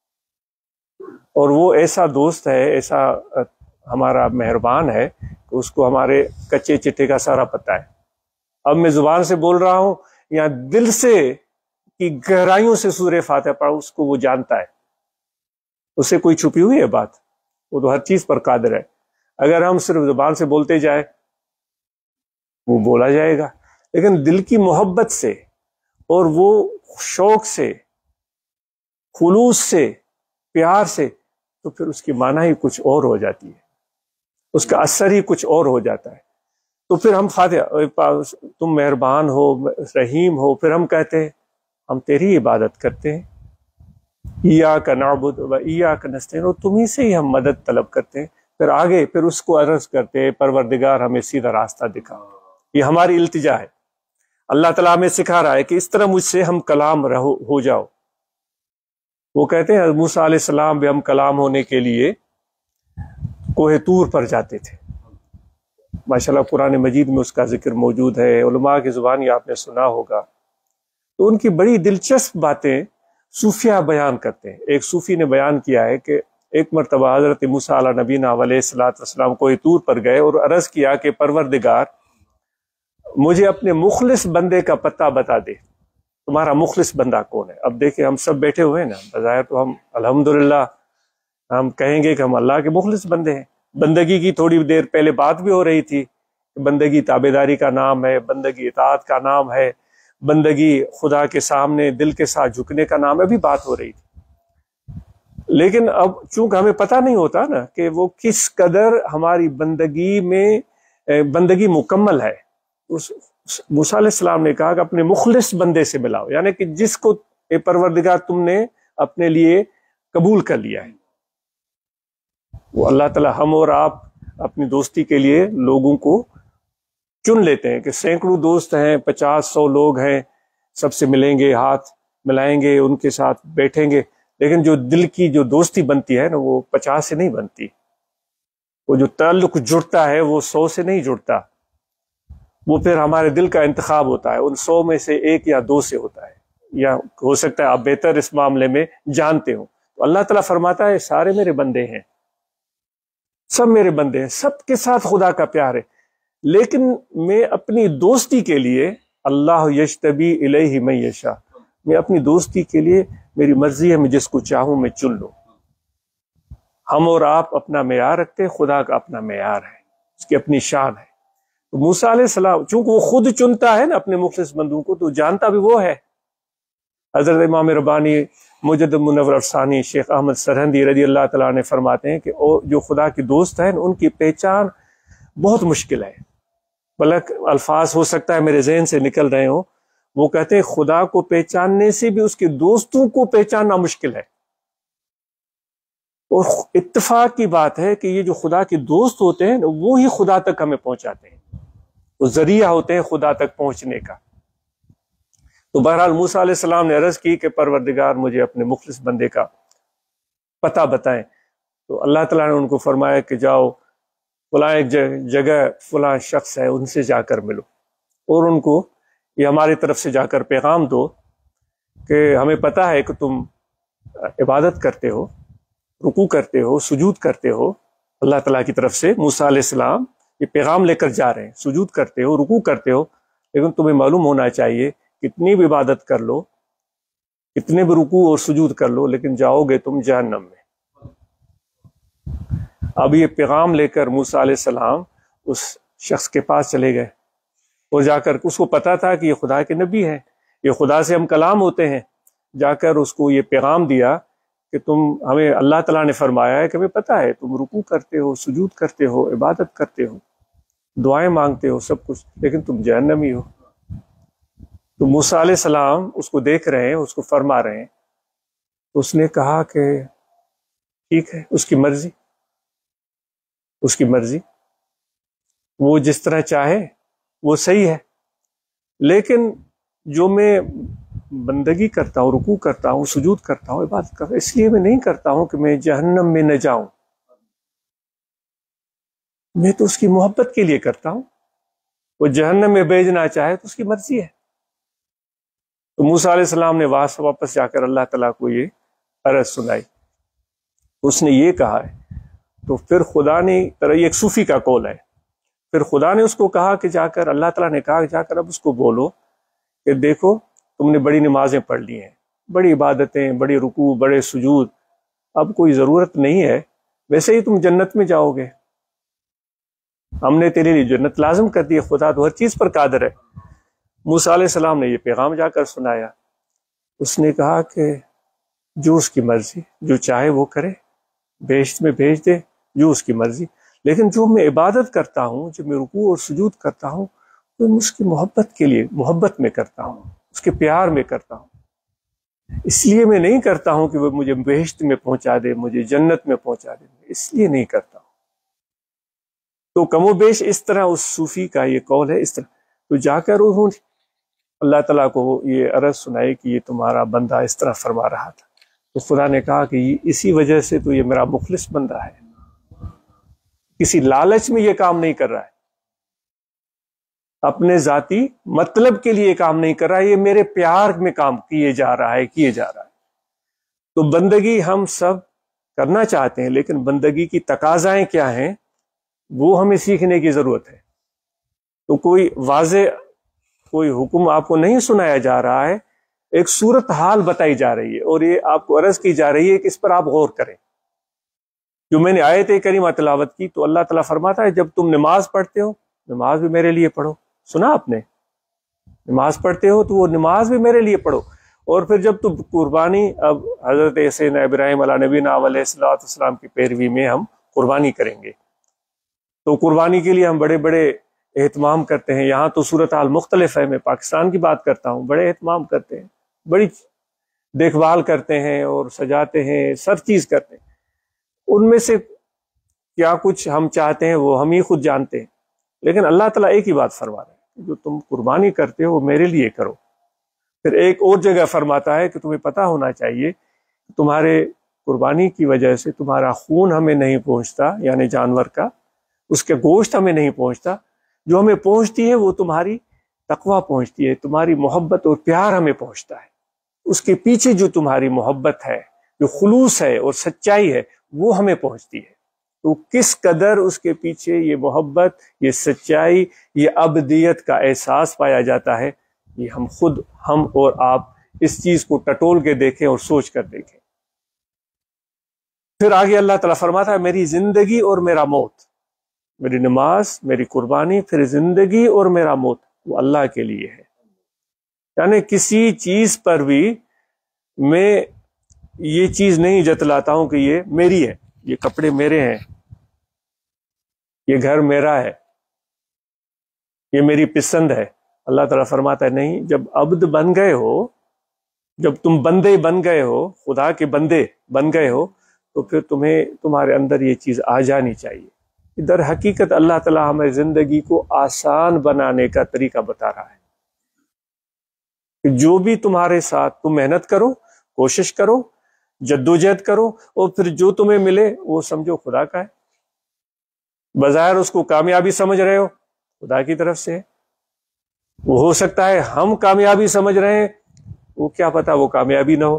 Speaker 2: اور وہ ایسا دوست ہے، ایسا ہمارا مہربان ہے کہ اس کو ہمارے کچے چٹے کا سارا پتہ ہے. اب میں زبان سے بول رہا ہوں یا دل سے کی گہرائیوں سے سورہ فاتحہ پڑھا، اس کو وہ جانتا ہے. اس سے کوئی چھپی ہوئی ہے بات؟ وہ تو ہر چیز پر قادر ہے. اگر ہم صرف زبان سے بولتے جائیں وہ بولا جائے گا، لیکن دل کی محبت سے اور وہ شوق سے، خلوص سے، پیار سے، تو پھر اس کی معنی ہی کچھ اور ہو جاتی ہے، اس کا اثر ہی کچھ اور ہو جاتا ہے. تو پھر ہم فاتحہ تم مہربان ہو، رحیم ہو، پھر ہم کہتے ہیں ہم تیری عبادت کرتے ہیں، ایاک نعبد و ایاک نستعین، اور تمہیں سے ہی ہم مدد طلب کرتے ہیں. پھر آگے پھر اس کو عرض کرتے ہیں پروردگار ہمیں سیدھا راستہ دکھا. یہ ہماری التجا ہے. اللہ تعالیٰ ہمیں سکھا رہا ہے کہ اس طرح مجھ سے ہم کلام رہو ہو جاؤ. وہ کہتے ہیں موسیٰ علیہ السلام بھی ہم کلام ہونے کے لیے کوہ طور پر جاتے تھے. ماشاءاللہ قرآن مجید میں اس کا ذکر موجود ہے، علماء کی زبانی آپ نے سنا ہوگا. تو ان کی بڑی دلچسپ باتیں صوفیہ بیان کرتے ہیں. ایک صوفی نے بیان کیا ہے کہ ایک مرتبہ حضرت موسیٰ علیہ نبینا علیہ الصلوۃ والسلام کوہ طور پر گئے اور عرض کیا کہ پروردگار مجھے اپنے مخلص بندے کا پتہ بتا دے، تمہارا مخلص بندہ کون ہے. اب دیکھیں ہم سب بیٹھے ہوئے ہیں نا، بظاہر تو ہم الحمدللہ ہم کہیں گے کہ ہم اللہ کے مخلص بندے ہیں. بندگی کی تھوڑی دیر پہلے بات بھی ہو رہی تھی کہ بندگی تابعداری کا نام ہے، بندگی اطاعت کا نام ہے، بندگی خدا کے سامنے دل کے ساتھ جھکنے کا نام ہے، بھی بات ہو رہی تھی. لیکن اب چونکہ ہمیں پتہ نہیں ہوتا نا کہ وہ کس قدر ہماری بندگی میں بندگی مکمل ہے. اس موسیٰ علیہ السلام نے کہا کہ اپنے مخلص بندے سے ملاؤ، یعنی کہ جس کو اے پروردگار تم نے اپنے لیے قبول کر لیا ہے. وہ اللہ تعالیٰ ہم اور آپ اپنی دوستی کے لیے لوگوں کو چن لیتے ہیں کہ سینکڑوں دوست ہیں، پچاس سو لوگ ہیں، سب سے ملیں گے، ہاتھ ملائیں گے، ان کے ساتھ بیٹھیں گے. لیکن جو دل کی جو دوستی بنتی ہے نا وہ پچاس سے نہیں بنتی. وہ جو تعلق جڑتا ہے وہ سو سے نہیں جڑتا. وہ پھر ہمارے دل کا انتخاب ہوتا ہے، ان سو میں سے ایک یا دو سے ہوتا ہے، یا ہو سکتا ہے آپ بہتر اس معاملے میں جانتے ہوں. تو اللہ تعالیٰ فرماتا ہے سارے میرے بندے ہیں، سب میرے بندے ہیں، سب کے ساتھ خدا کا پیار ہے، لیکن میں اپنی دوستی کے لیے اللہ یجتبی الیہ من یشاء، میں اپنی دوستی کے لیے میری مرضی ہے، میں جس کو چاہوں میں چن لوں۔ ہم اور آپ اپنا معیار رکھتے ہیں، خدا کا اپنا معیار ہے، اس کی اپنی شان ہے۔ تو موسیٰ علیہ السلام چونکہ وہ خود چنتا ہے نا اپنے مخلص بندوں کو، تو جانتا بھی وہ ہے۔ حضرت امام ربانی مجدد منور افسانی شیخ احمد سرہندی رضی اللہ تعالیٰ نے فرماتے ہیں کہ جو خدا کی دوست ہیں ان کی پہچان بہت مشکل ہے، بلکہ الفاظ ہو سکتا ہے میرے ذہن سے نکل رہے ہوں، وہ کہتے ہیں خدا کو پہچاننے سے بھی اس کے دوستوں کو پہچاننا مشکل ہے۔ اور اتفاق کی بات ہے کہ یہ جو خدا کے دوست ہوتے ہیں وہی خدا تک ہمیں پہنچاتے ہیں، وہ ذریعہ ہوتے ہیں خدا تک پہنچنے کا۔ تو بہرحال موسیٰ علیہ السلام نے عرض کی کہ پروردگار مجھے اپنے مخلص بندے کا پتہ بتائیں، تو اللہ تعالیٰ نے ان کو فرمایا کہ جاؤ فلاں ایک جگہ فلاں شخص ہے، ان سے جا کر ملو، اور ان کو یہ ہماری طرف سے جا کر پیغام دو کہ ہمیں پتہ ہے کہ تم عبادت کرتے ہو، رکوع کرتے ہو، سجود کرتے ہو۔ اللہ تعالیٰ کی طرف سے موسیٰ علیہ السلام یہ پیغام لے کر جا رہے ہیں، سجود کرتے ہو، رکوع کرتے ہو، لیکن تمہیں معلوم ہونا چاہیے کتنی بھی عبادت کر لو، کتنے بھی رکوع اور سجود کر لو، لیکن جاؤ گے تم جہنم میں۔ اب یہ پیغام لے کر موسیٰ علیہ السلام اس شخص کے پاس چلے گئے، اور جا کر اس کو پتا تھا کہ یہ خدا کے نبی ہیں، یہ خدا سے ہم کلام ہوتے ہیں، جا کر اس کو یہ پیغام دیا کہ تم ہمیں اللہ تعالیٰ نے فرمایا ہے کہ ہمیں پتہ ہے تم رکوع کرتے ہو، سجود کرتے ہو، عبادت کرتے ہو، دعائیں مانگتے ہو، سب کچھ، لیکن تم جہنمی ہو۔ تو موسیٰ علیہ السلام اس کو دیکھ رہے ہیں، اس کو فرما رہے ہیں، تو اس نے کہا کہ ٹھیک ہے، اس کی مرضی، اس کی مرضی، وہ جس طرح چاہے وہ صحیح ہے، لیکن جو میں بندگی کرتا ہوں، رکوع کرتا ہوں، سجود کرتا ہوں، عبادت کرتا ہوں، اس لیے میں نہیں کرتا ہوں کہ میں جہنم میں نہ جاؤں، میں تو اس کی محبت کے لیے کرتا ہوں، وہ جہنم میں بھیجنا چاہے تو اس کی مرضی ہے۔ تو موسیٰ علیہ السلام نے وہاں سے واپس جا کر اللہ تعالیٰ کو یہ عرض سنائی، اس نے یہ کہا ہے، تو پھر خدا نے، یہ ایک صوفی کا قول ہے، پھر خدا نے اس کو کہا کہ جا کر، اللہ تعالیٰ نے کہا کہ جا کر اب اس کو بولو کہ دیکھو تم نے بڑی نمازیں پڑھ لی ہیں، بڑی عبادتیں، بڑے رکوع، بڑے سجود، اب کوئی ضرورت نہیں ہے، ویسے ہی تم جنت میں جاؤ گے، ہم نے تیرے لیے جنت لازم کر دی ہے، خدا تو ہر چیز پر قادر ہے۔ موسیٰ علیہ السلام نے یہ پیغام جا کر سنایا، اس نے کہا کہ جو اس کی مرضی، جو چاہے وہ کرے، بہشت میں بھیج دے، جو اس کی مرضی، لیکن جو میں عبادت کرتا ہوں، جو میں رکوع اور سجود کرتا ہوں، وہ میں اس کی محبت کے لیے، محبت میں کرتا ہوں، اس کے پیار میں کرتا ہوں، اس لیے میں نہیں کرتا ہوں کہ وہ مجھے بہشت میں پہنچا دے، مجھے جنت میں پہنچا دے، اس لیے نہیں کرتا ہوں۔ تو کم و بیش اس طرح اس صوفی کا یہ قول ہے، اس طرح تو جا کر انہوں نے اللہ تعالیٰ کو یہ عرض سنائی کہ یہ تمہارا بندہ اس طرح فرما رہا تھا، تو خدا نے کہا کہ اسی وجہ سے تو یہ میرا مخلص بندہ ہے، کسی لالچ میں یہ کام نہیں کر رہا ہے، اپنے ذاتی مطلب کے لیے یہ کام نہیں کر رہا ہے، یہ میرے پیار میں کام کیے جا رہا ہے کیے جا رہا ہے۔ تو بندگی ہم سب کرنا چاہتے ہیں، لیکن بندگی کی تقاضائیں کیا ہیں وہ ہمیں سیکھنے کی ضرورت ہے۔ تو کوئی واضح کوئی حکم آپ کو نہیں سنایا جا رہا ہے، ایک صورت حال بتائی جا رہی ہے، اور یہ آپ کو عرض کی جا رہی ہے کہ اس پر آپ غور کریں۔ جو میں نے آیت کریمہ تلاوت کی تو اللہ تعالیٰ فرماتا ہے جب تم نماز پڑھتے ہو، نماز بھی میرے لیے پڑھو، سنا آپ نے، نماز پڑھتے ہو تو وہ نماز بھی میرے لیے پڑھو، اور پھر جب تم قربانی، اب حضرت سیدنا ابراہیم علیہ نبینا علیہ الصلوۃ والسلام کی پیروی میں ہم قربانی کریں گے، تو قربانی کے لیے ہم بڑے بڑے اہتمام کرتے ہیں، یہاں تو صورتحال مختلف ہے، میں پاکستان کی بات کرتا ہوں، بڑے اہتمام کرتے ہیں، بڑی دیکھ بھال کرتے ہیں اور سجاتے ہیں، سر چیز کرتے ہیں، ان میں سے کیا کچھ ہم چاہتے ہیں وہ ہم ہی خود جانتے ہیں، لیکن اللہ تعالیٰ ایک ہی بات فرما رہے ہیں، جو تم قربانی کرتے ہو وہ میرے لیے کرو۔ پھر ایک اور جگہ فرماتا ہے کہ تمہیں پتہ ہونا چاہیے تمہارے قربانی کی وجہ سے تمہارا خون ہمیں نہیں پہنچتا، یعنی جانور کا، اس کے گوشت ہمیں نہیں پہنچتا، جو ہمیں پہنچتی ہے وہ تمہاری تقویٰ پہنچتی ہے، تمہاری محبت اور پیار ہمیں پہنچتا ہے، اس کے پیچھے جو تمہاری محبت ہے، جو خلوص ہے اور سچائی ہے وہ ہمیں پہنچتی ہے. تو کس قدر اس کے پیچھے یہ محبت، یہ سچائی، یہ ابدیت کا احساس پایا جاتا ہے، یہ ہم خود ہم اور آپ اس چیز کو ٹٹول کے دیکھیں اور سوچ کر دیکھیں. پھر آگے اللہ تعالیٰ فرماتا ہے میری زندگی اور میرا موت، میری نماز، میری قربانی، پھر زندگی اور میرا موت وہ اللہ کے لیے ہے. یعنی کسی چیز پر بھی میں یہ چیز نہیں جتلاتا ہوں کہ یہ میری ہے، یہ کپڑے میرے ہیں، یہ گھر میرا ہے، یہ میری پسند ہے. اللہ تعالیٰ فرماتا ہے نہیں، جب عبد بن گئے ہو، جب تم بندے بن گئے ہو، خدا کے بندے بن گئے ہو، تو پھر تمہیں تمہارے اندر یہ چیز آ جانی چاہیے. در حقیقت اللہ تعالیٰ ہمیں زندگی کو آسان بنانے کا طریقہ بتا رہا ہے کہ جو بھی تمہارے ساتھ تم محنت کرو، کوشش کرو، جدوجہد کرو، اور پھر جو تمہیں ملے وہ سمجھو خدا کا ہے. بظاہر اس کو کامیابی سمجھ رہے ہو، خدا کی طرف سے ہے. وہ ہو سکتا ہے ہم کامیابی سمجھ رہے ہیں، وہ کیا پتا وہ کامیابی نہ ہو.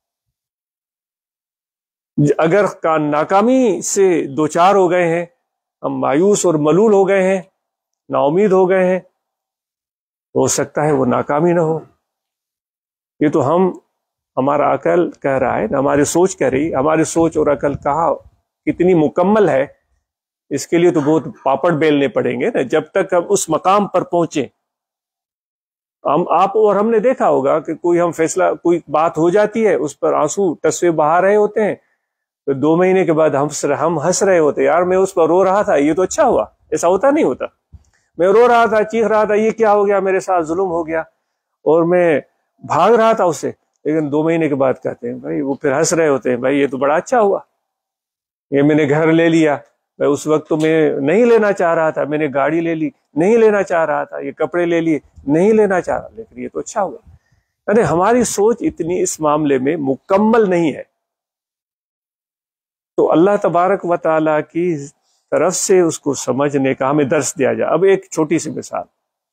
Speaker 2: اگر ناکامی سے دوچار ہو گئے ہیں، ہم مایوس اور ملول ہو گئے ہیں، نا امید ہو گئے ہیں، ہو سکتا ہے وہ ناکامی نہ ہو. یہ تو ہم ہمارا عقل کہہ رہا ہے، ہماری سوچ کہہ رہی. ہماری سوچ اور عقل کہاں کتنی مکمل ہے، اس کے لیے تو بہت پاپڑ بیلنے پڑیں گے نا جب تک ہم اس مقام پر پہنچیں. ہم آپ اور ہم نے دیکھا ہوگا کہ کوئی ہم فیصلہ، کوئی بات ہو جاتی ہے، اس پر آنسو ٹسوے بہا رہے ہوتے ہیں، تو دو مہینے کے بعد ہم ہم ہنس رہے ہوتے، یار میں اس پر رو رہا تھا، یہ تو اچھا ہوا. ایسا ہوتا نہیں ہوتا. میں رو رہا تھا، چیخ رہا تھا، یہ کیا ہو گیا، میرے ساتھ ظلم ہو گیا، اور میں بھاگ رہا تھا اس سے. لیکن دو مہینے کے بعد کہتے ہیں بھائی، وہ پھر ہنس رہے ہوتے ہیں، بھائی یہ تو بڑا اچھا ہوا، یہ میں نے گھر لے لیا، میں اس وقت تو میں نہیں لینا چاہ رہا تھا، میں نے گاڑی لے لی، نہیں لینا چاہ رہا تھا، یہ کپڑے لے لیے، نہیں لینا چاہ رہا، لیکن یہ تو اچھا ہوا. یعنی ہماری سوچ اتنی اس معاملے میں مکمل نہیں ہے. تو اللہ تبارک و تعالیٰ کی طرف سے اس کو سمجھنے کا ہمیں درس دیا جائے. اب ایک چھوٹی سی مثال،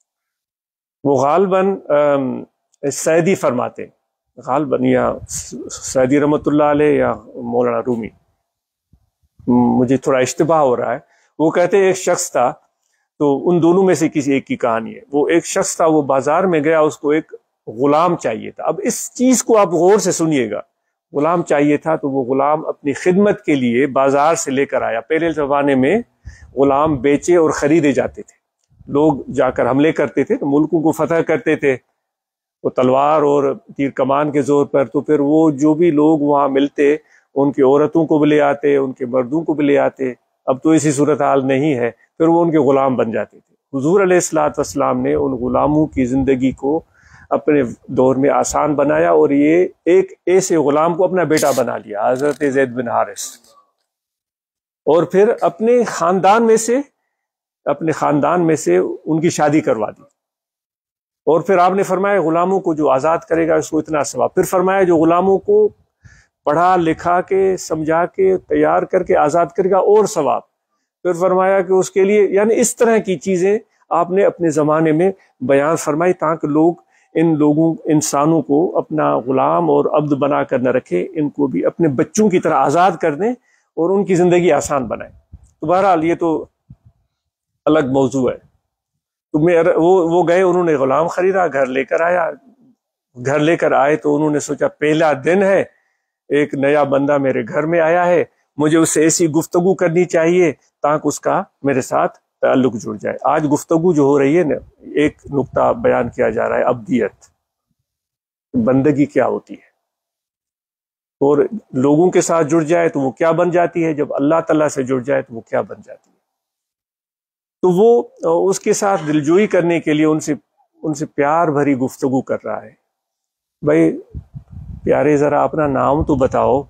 Speaker 2: وہ غالباً سعدی فرماتے ہیں، غالباً یا سعدی رحمۃ اللہ علیہ یا مولانا رومی، مجھے تھوڑا اشتباہ ہو رہا ہے. وہ کہتے ہیں ایک شخص تھا، تو ان دونوں میں سے کسی ایک کی کہانی ہے. وہ ایک شخص تھا، وہ بازار میں گیا، اس کو ایک غلام چاہیے تھا. اب اس چیز کو آپ غور سے سنیے گا. غلام چاہیے تھا تو وہ غلام اپنی خدمت کے لیے بازار سے لے کر آیا. پہلے زمانے میں غلام بیچے اور خریدے جاتے تھے. لوگ جا کر حملے کرتے تھے، تو ملکوں کو فتح کرتے تھے، وہ تلوار اور تیر کمان کے زور پر. تو پھر وہ جو بھی لوگ وہاں ملتے، ان کی عورتوں کو بھی لے آتے، ان کے مردوں کو بھی لے آتے. اب تو ایسی صورتحال نہیں ہے، پھر وہ ان کے غلام بن جاتے تھے. حضور علیہ الصلوۃ والسلام نے ان غلاموں کی زندگی کو اپنے دور میں آسان بنایا، اور یہ ایک ایسے غلام کو اپنا بیٹا بنا لیا، حضرت زید بن حارث. اور پھر اپنے خاندان میں سے اپنے خاندان میں سے ان کی شادی کروا دی. اور پھر آپ نے فرمایا غلاموں کو جو آزاد کرے گا اس کو اتنا ثواب. پھر فرمایا جو غلاموں کو پڑھا لکھا کے سمجھا کے تیار کر کے آزاد کرے گا اور ثواب. پھر فرمایا کہ اس کے لیے، یعنی اس طرح کی چیزیں آپ نے اپنے زمانے میں بیان فرمائی، تاکہ لوگ ان لوگوں انسانوں کو اپنا غلام اور عبد بنا کر نہ رکھے، ان کو بھی اپنے بچوں کی طرح آزاد کر دیں اور ان کی زندگی آسان بنائیں. تو بہرحال یہ تو الگ موضوع ہے. تو میں وہ وہ گئے، انہوں نے غلام خریدا، گھر لے کر آیا. گھر لے کر آئے تو انہوں نے سوچا پہلا دن ہے، ایک نیا بندہ میرے گھر میں آیا ہے، مجھے اس سے ایسی گفتگو کرنی چاہیے تاکہ اس کا میرے ساتھ تعلق جڑ جائے. آج گفتگو جو ہو رہی ہے نا، ایک نقطہ بیان کیا جا رہا ہے، عبدیت، بندگی کیا ہوتی ہے، اور لوگوں کے ساتھ جڑ جائے تو وہ کیا بن جاتی ہے، جب اللہ تعالیٰ سے جڑ جائے تو وہ کیا بن جاتی ہے. تو وہ اس کے ساتھ دلجوئی کرنے کے لیے ان سے ان سے پیار بھری گفتگو کر رہا ہے. بھائی پیارے ذرا اپنا نام تو بتاؤ.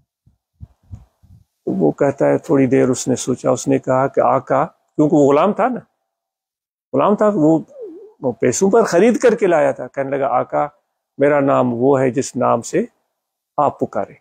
Speaker 2: تو وہ کہتا ہے، تھوڑی دیر اس نے سوچا، اس نے کہا کہ آقا، کیونکہ وہ غلام تھا نا، غلام تھا، وہ پیسوں پر خرید کر کے لایا تھا. کہنے لگا آقا میرا نام وہ ہے جس نام سے آپ پکارے.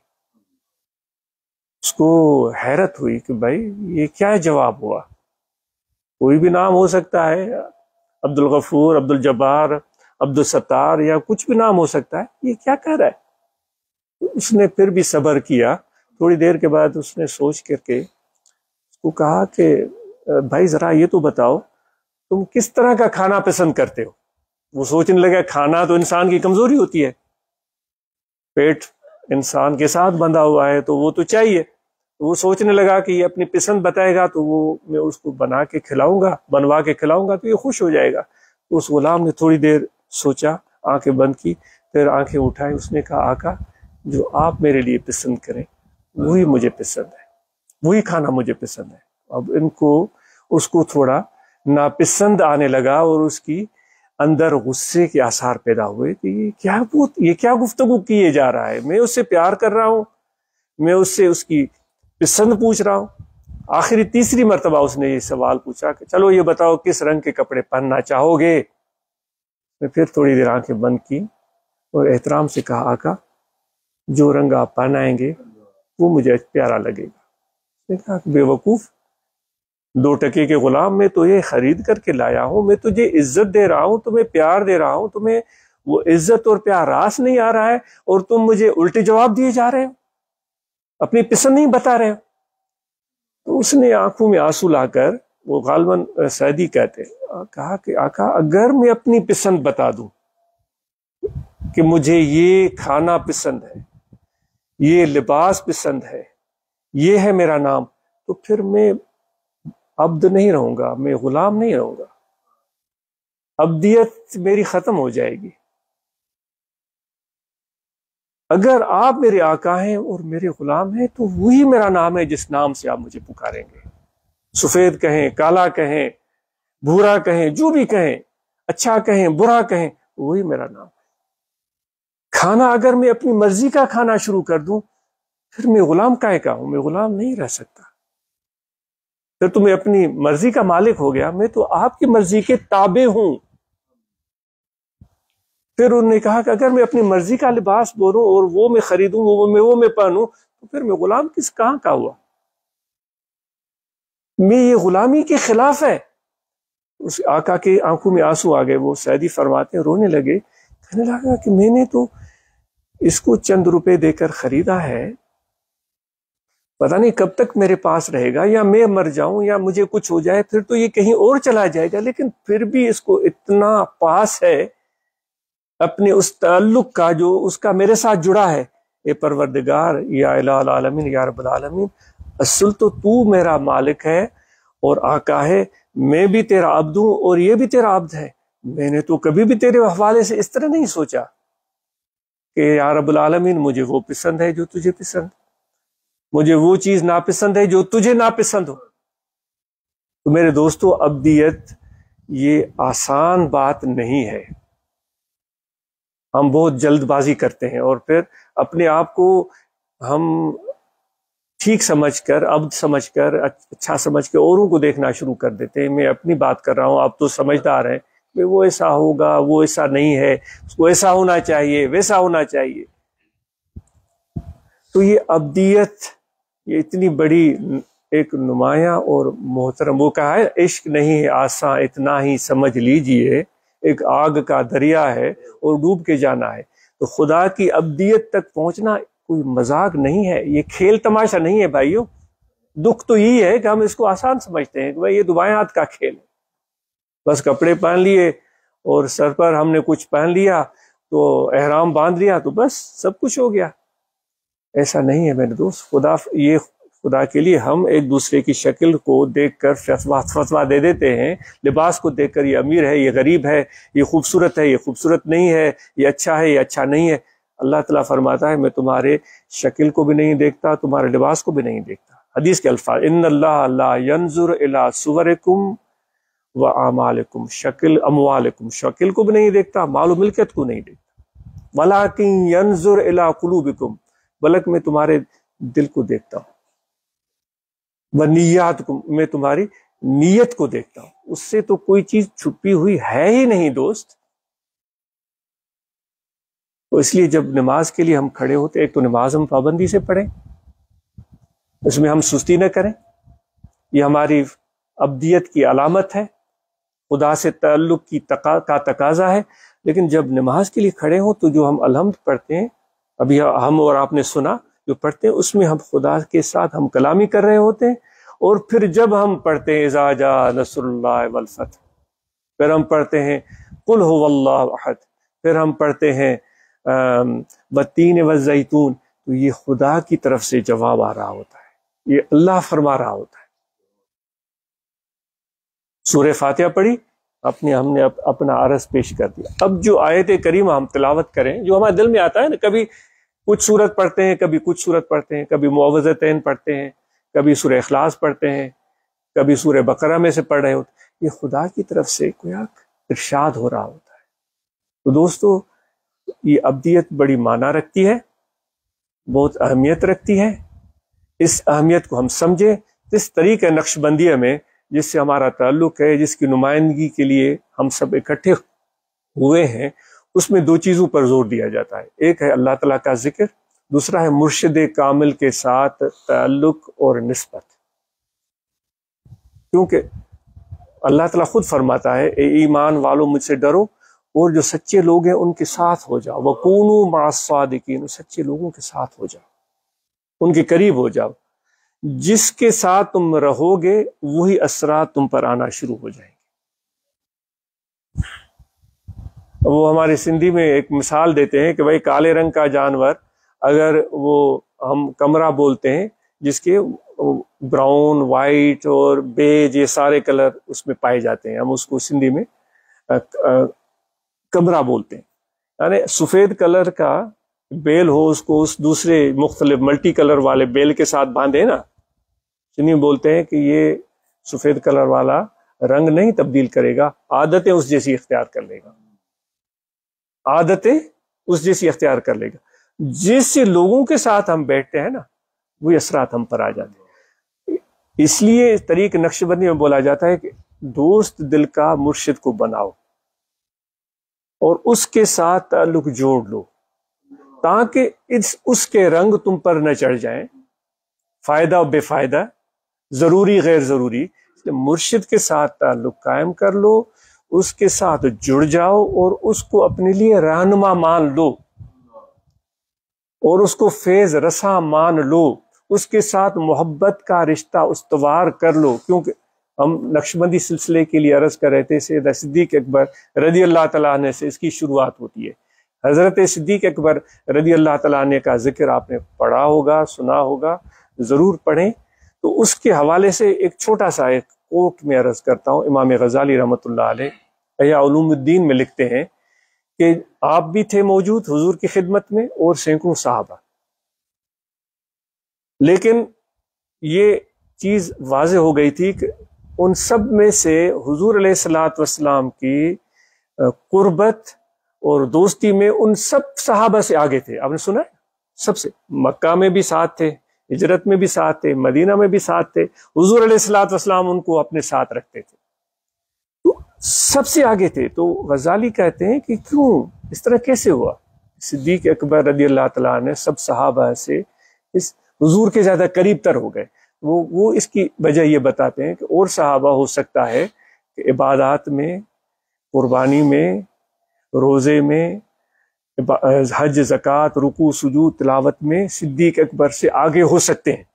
Speaker 2: اس کو حیرت ہوئی کہ بھائی یہ کیا جواب ہوا، کوئی بھی نام ہو سکتا ہے، عبد الغفور، عبد الجبار، عبد الستار، یا کچھ بھی نام ہو سکتا ہے، یہ کیا کہہ رہا ہے. اس نے پھر بھی صبر کیا. تھوڑی دیر کے بعد اس نے سوچ کر کے اس کو کہا کہ بھائی ذرا یہ تو بتاؤ تم کس طرح کا کھانا پسند کرتے ہو. وہ سوچنے لگا کھانا تو انسان کی کمزوری ہوتی ہے, پیٹ انسان کے ساتھ بندھا ہوا ہے تو وہ تو چاہیے. وہ سوچنے لگا کہ یہ اپنی پسند بتائے گا تو وہ میں اس کو بنا کے کھلاؤں گا, بنوا کے کھلاؤں گا تو یہ خوش ہو جائے گا. تو اس غلام نے تھوڑی دیر سوچا, آنکھیں بند کی, پھر آنکھیں اٹھائی. اس نے کہا آقا جو آپ میرے لیے پسند کریں وہی مجھے پسند ہے, وہی کھانا مجھے پسند ہے. اب ان کو اس کو تھوڑا ناپسند آنے لگا اور اس کی اندر غصے کے آثار پیدا ہوئے کہ یہ کیا یہ کیا گفتگو کیے جا رہا ہے, میں اس سے پیار کر رہا ہوں, میں اس سے اس کی پسند پوچھ رہا ہوں. آخری تیسری مرتبہ اس نے یہ سوال پوچھا کہ چلو یہ بتاؤ کس رنگ کے کپڑے پہننا چاہو گے. میں پھر تھوڑی دیر آنکھیں بند کی اور احترام سے کہا آقا جو رنگ آپ پہنائیں گے وہ مجھے پیارا لگے گا. میں کہا کہ بے وقوف, دو ٹکے کے غلام میں تو یہ خرید کر کے لایا ہوں, میں تجھے عزت دے رہا ہوں, تمہیں پیار دے رہا ہوں, تمہیں وہ عزت اور پیار راس نہیں آ رہا ہے اور تم مجھے الٹے جواب دیے جا رہے ہو, اپنی پسند نہیں بتا رہے ہو. تو اس نے آنکھوں میں آنسو لا کر, وہ غالباً سعدی کہتے, کہا کہ آقا اگر میں اپنی پسند بتا دوں کہ مجھے یہ کھانا پسند ہے, یہ لباس پسند ہے, یہ ہے میرا نام, تو پھر میں عبد نہیں رہوں گا, میں غلام نہیں رہوں گا, عبدیت میری ختم ہو جائے گی. اگر آپ میرے آقا ہیں اور میرے غلام ہیں تو وہی میرا نام ہے جس نام سے آپ مجھے پکاریں گے. سفید کہیں, کالا کہیں, بھورا کہیں, جو بھی کہیں, اچھا کہیں, برا کہیں, وہی میرا نام ہے. کھانا اگر میں اپنی مرضی کا کھانا شروع کر دوں پھر میں غلام کائے کا ہوں, میں غلام نہیں رہ سکتا. پھر تو میں اپنی مرضی کا مالک ہو گیا, میں تو آپ کی مرضی کے تابع ہوں. پھر انہوں نے کہا کہ اگر میں اپنی مرضی کا لباس بولوں اور وہ میں خریدوں, وہ میں وہ میں پہنوں, تو پھر میں غلام کس کہاں کا ہوا, میں یہ غلامی کے خلاف ہے. اس آقا کے آنکھوں میں آنسو آ گئے. وہ سعدی فرماتے ہیں رونے لگے, کہنے لگا کہ میں نے تو اس کو چند روپے دے کر خریدا ہے, پتہ نہیں کب تک میرے پاس رہے گا, یا میں مر جاؤں یا مجھے کچھ ہو جائے پھر تو یہ کہیں اور چلا جائے گا, لیکن پھر بھی اس کو اتنا پاس ہے اپنے اس تعلق کا جو اس کا میرے ساتھ جڑا ہے. اے پروردگار, یا الہ العالمین, یا رب العالمین, اصل تو تو میرا مالک ہے اور آقا ہے, میں بھی تیرا عبد ہوں اور یہ بھی تیرا عبد ہے. میں نے تو کبھی بھی تیرے حوالے سے اس طرح نہیں سوچا کہ یا رب العالمین مجھے وہ پسند ہے جو تجھے پسند, مجھے وہ چیز ناپسند ہے جو تجھے ناپسند ہو. تو میرے دوستو, عبدیت یہ آسان بات نہیں ہے. ہم بہت جلد بازی کرتے ہیں اور پھر اپنے آپ کو ہم ٹھیک سمجھ کر, عبد سمجھ کر, اچھا سمجھ کے اوروں کو دیکھنا شروع کر دیتے ہیں. میں اپنی بات کر رہا ہوں, آپ تو سمجھدار ہیں, کہ وہ ایسا ہوگا, وہ ایسا نہیں ہے, اس کو ایسا ہونا چاہیے, ویسا ہونا چاہیے. تو یہ عبدیت یہ اتنی بڑی ایک نمایاں اور محترم, وہ کہا ہے عشق نہیں ہے آساں اتنا ہی سمجھ لیجئے, ایک آگ کا دریا ہے اور ڈوب کے جانا ہے. تو خدا کی عبدیت تک پہنچنا کوئی مذاق نہیں ہے, یہ کھیل تماشا نہیں ہے بھائیوں. دکھ تو یہی ہے کہ ہم اس کو آسان سمجھتے ہیں کہ بھائی یہ دبائیں ہاتھ کا کھیل ہے, بس کپڑے پہن لیے اور سر پر ہم نے کچھ پہن لیا تو احرام باندھ لیا تو بس سب کچھ ہو گیا. ایسا نہیں ہے میرے دوست. خدا یہ خدا کے لیے ہم ایک دوسرے کی شکل کو دیکھ کر فتویٰ دے دیتے ہیں, لباس کو دیکھ کر یہ امیر ہے, یہ غریب ہے, یہ خوبصورت ہے, یہ خوبصورت نہیں ہے, یہ اچھا ہے, یہ اچھا نہیں ہے. اللہ تعالیٰ فرماتا ہے میں تمہارے شکل کو بھی نہیں دیکھتا, تمہارے لباس کو بھی نہیں دیکھتا. حدیث کے الفاظ, ان اللہ لا ينظر الى صورکم و اعمالکم, شکل اموالکم, شکل کو بھی نہیں دیکھتا, مال و ملکت کو نہیں دیکھتا. ولکن ينظر الى قلوبکم, بلکہ میں تمہارے دل کو دیکھتا ہوں. وَنِيَّاتُكُمْ, میں تمہاری نیت کو دیکھتا ہوں. اس سے تو کوئی چیز چھپی ہوئی ہے ہی نہیں دوست. تو اس لیے جب نماز کے لیے ہم کھڑے ہوتے, ایک تو نماز ہم پابندی سے پڑھیں, اس میں ہم سستی نہ کریں, یہ ہماری عبدیت کی علامت ہے, خدا سے تعلق کی تقا... کا تقاضا ہے. لیکن جب نماز کے لیے کھڑے ہوں تو جو ہم الحمد پڑھتے ہیں, ابھی ہم اور آپ نے سنا جو پڑھتے ہیں اس میں ہم خدا کے ساتھ ہم کلامی کر رہے ہوتے ہیں، اور پھر جب ہم پڑھتے ہیں اذا جاء نصر اللہ والفتح، پھر ہم پڑھتے ہیں قل هو اللہ احد، پھر ہم پڑھتے ہیں والتین والزیتون، تو یہ خدا کی طرف سے جواب آ رہا ہوتا ہے، یہ اللہ فرما رہا ہوتا ہے۔ سورہ فاتحہ پڑھی، اپنے ہم نے اپنا عرض پیش کر دیا۔ اب جو آیت کریمہ ہم تلاوت کریں، جو ہمارے دل میں آتا ہے نا، کبھی کچھ سورت پڑھتے ہیں، کبھی کچھ سورت پڑھتے ہیں، کبھی معوذتین پڑھتے ہیں، کبھی سورہ اخلاص پڑھتے ہیں، کبھی سورہ بقرہ میں سے پڑھ رہے ہوتے ہیں، یہ خدا کی طرف سے کوئی ارشاد ہو رہا ہوتا ہے۔ تو دوستو، یہ ابدیت بڑی معنی رکھتی ہے، بہت اہمیت رکھتی ہے۔ اس اہمیت کو ہم سمجھیں، اس طریقہ نقش بندیہ میں جس سے ہمارا تعلق ہے، جس کی نمائندگی کے لیے ہم سب اکٹھے ہوئے ہیں، اس میں دو چیزوں پر زور دیا جاتا ہے۔ ایک ہے اللہ تعالیٰ کا ذکر، دوسرا ہے مرشد کامل کے ساتھ تعلق اور نسبت۔ کیونکہ اللہ تعالیٰ خود فرماتا ہے، اے ایمان والو مجھ سے ڈرو اور جو سچے لوگ ہیں ان کے ساتھ ہو جاؤ، وَكُونُوا مَعَ الصَّادِقِينَ، سچے لوگوں کے ساتھ ہو جاؤ، ان کے قریب ہو جاؤ۔ جس کے ساتھ تم رہو گے وہی اثرات تم پر آنا شروع ہو جائیں گے۔ وہ ہمارے سندھی میں ایک مثال دیتے ہیں کہ بھائی کالے رنگ کا جانور، اگر وہ ہم کمرہ بولتے ہیں جس کے براؤن، وائٹ اور بیج، یہ سارے کلر اس میں پائے جاتے ہیں، ہم اس کو سندھی میں کمرہ بولتے ہیں۔ یعنی سفید کلر کا بیل ہو، اس کو اس دوسرے مختلف ملٹی کلر والے بیل کے ساتھ باندھے نا، سندھی میں بولتے ہیں کہ یہ سفید کلر والا رنگ نہیں تبدیل کرے گا، عادتیں اس جیسی اختیار کر لے گا، عادتیں اس جیسی اختیار کر لے گا۔ جس لوگوں کے ساتھ ہم بیٹھتے ہیں نا، وہی اثرات ہم پر آ جاتے ہیں۔ اس لیے طریق نقش بندی میں بولا جاتا ہے کہ دوست دل کا مرشد کو بناؤ اور اس کے ساتھ تعلق جوڑ لو، تاکہ اس اس کے رنگ تم پر نہ چڑھ جائیں، فائدہ و بے فائدہ، ضروری غیر ضروری۔ مرشد کے ساتھ تعلق قائم کر لو، اس کے ساتھ جڑ جاؤ اور اس کو اپنے لیے رہنما مان لو اور اس کو فیض رساں مان لو، اس کے ساتھ محبت کا رشتہ استوار کر لو۔ کیونکہ ہم نقشبندی سلسلے کے لیے عرض کر رہے تھے، سیدہ صدیق اکبر رضی اللہ تعالیٰ عنہ سے اس کی شروعات ہوتی ہے۔ حضرت صدیق اکبر رضی اللہ تعالیٰ عنہ کا ذکر آپ نے پڑھا ہوگا، سنا ہوگا، ضرور پڑھیں۔ تو اس کے حوالے سے ایک چھوٹا سا ایک کوٹ میں عرض کرتا ہوں۔ امام غزالی رحمۃ اللہ علیہ احیاء علوم الدین میں لکھتے ہیں کہ آپ بھی تھے موجود حضور کی خدمت میں اور سینکڑوں صحابہ، لیکن یہ چیز واضح ہو گئی تھی کہ ان سب میں سے حضور علیہ الصلوۃ والسلام کی قربت اور دوستی میں ان سب صحابہ سے آگے تھے۔ آپ نے سنا ہے، سب سے، مکہ میں بھی ساتھ تھے، ہجرت میں بھی ساتھ تھے، مدینہ میں بھی ساتھ تھے، حضور علیہ الصلوۃ والسلام ان کو اپنے ساتھ رکھتے تھے، تو سب سے آگے تھے۔ تو غزالی کہتے ہیں کہ کیوں اس طرح کیسے ہوا؟ صدیق اکبر رضی اللہ تعالیٰ نے سب صحابہ سے اس حضور کے زیادہ قریب تر ہو گئے۔ وہ وہ اس کی وجہ یہ بتاتے ہیں کہ اور صحابہ ہو سکتا ہے کہ عبادات میں، قربانی میں، روزے میں، حج، زکوٰۃ، رکوع، سجود، تلاوت میں صدیق اکبر سے آگے ہو سکتے ہیں،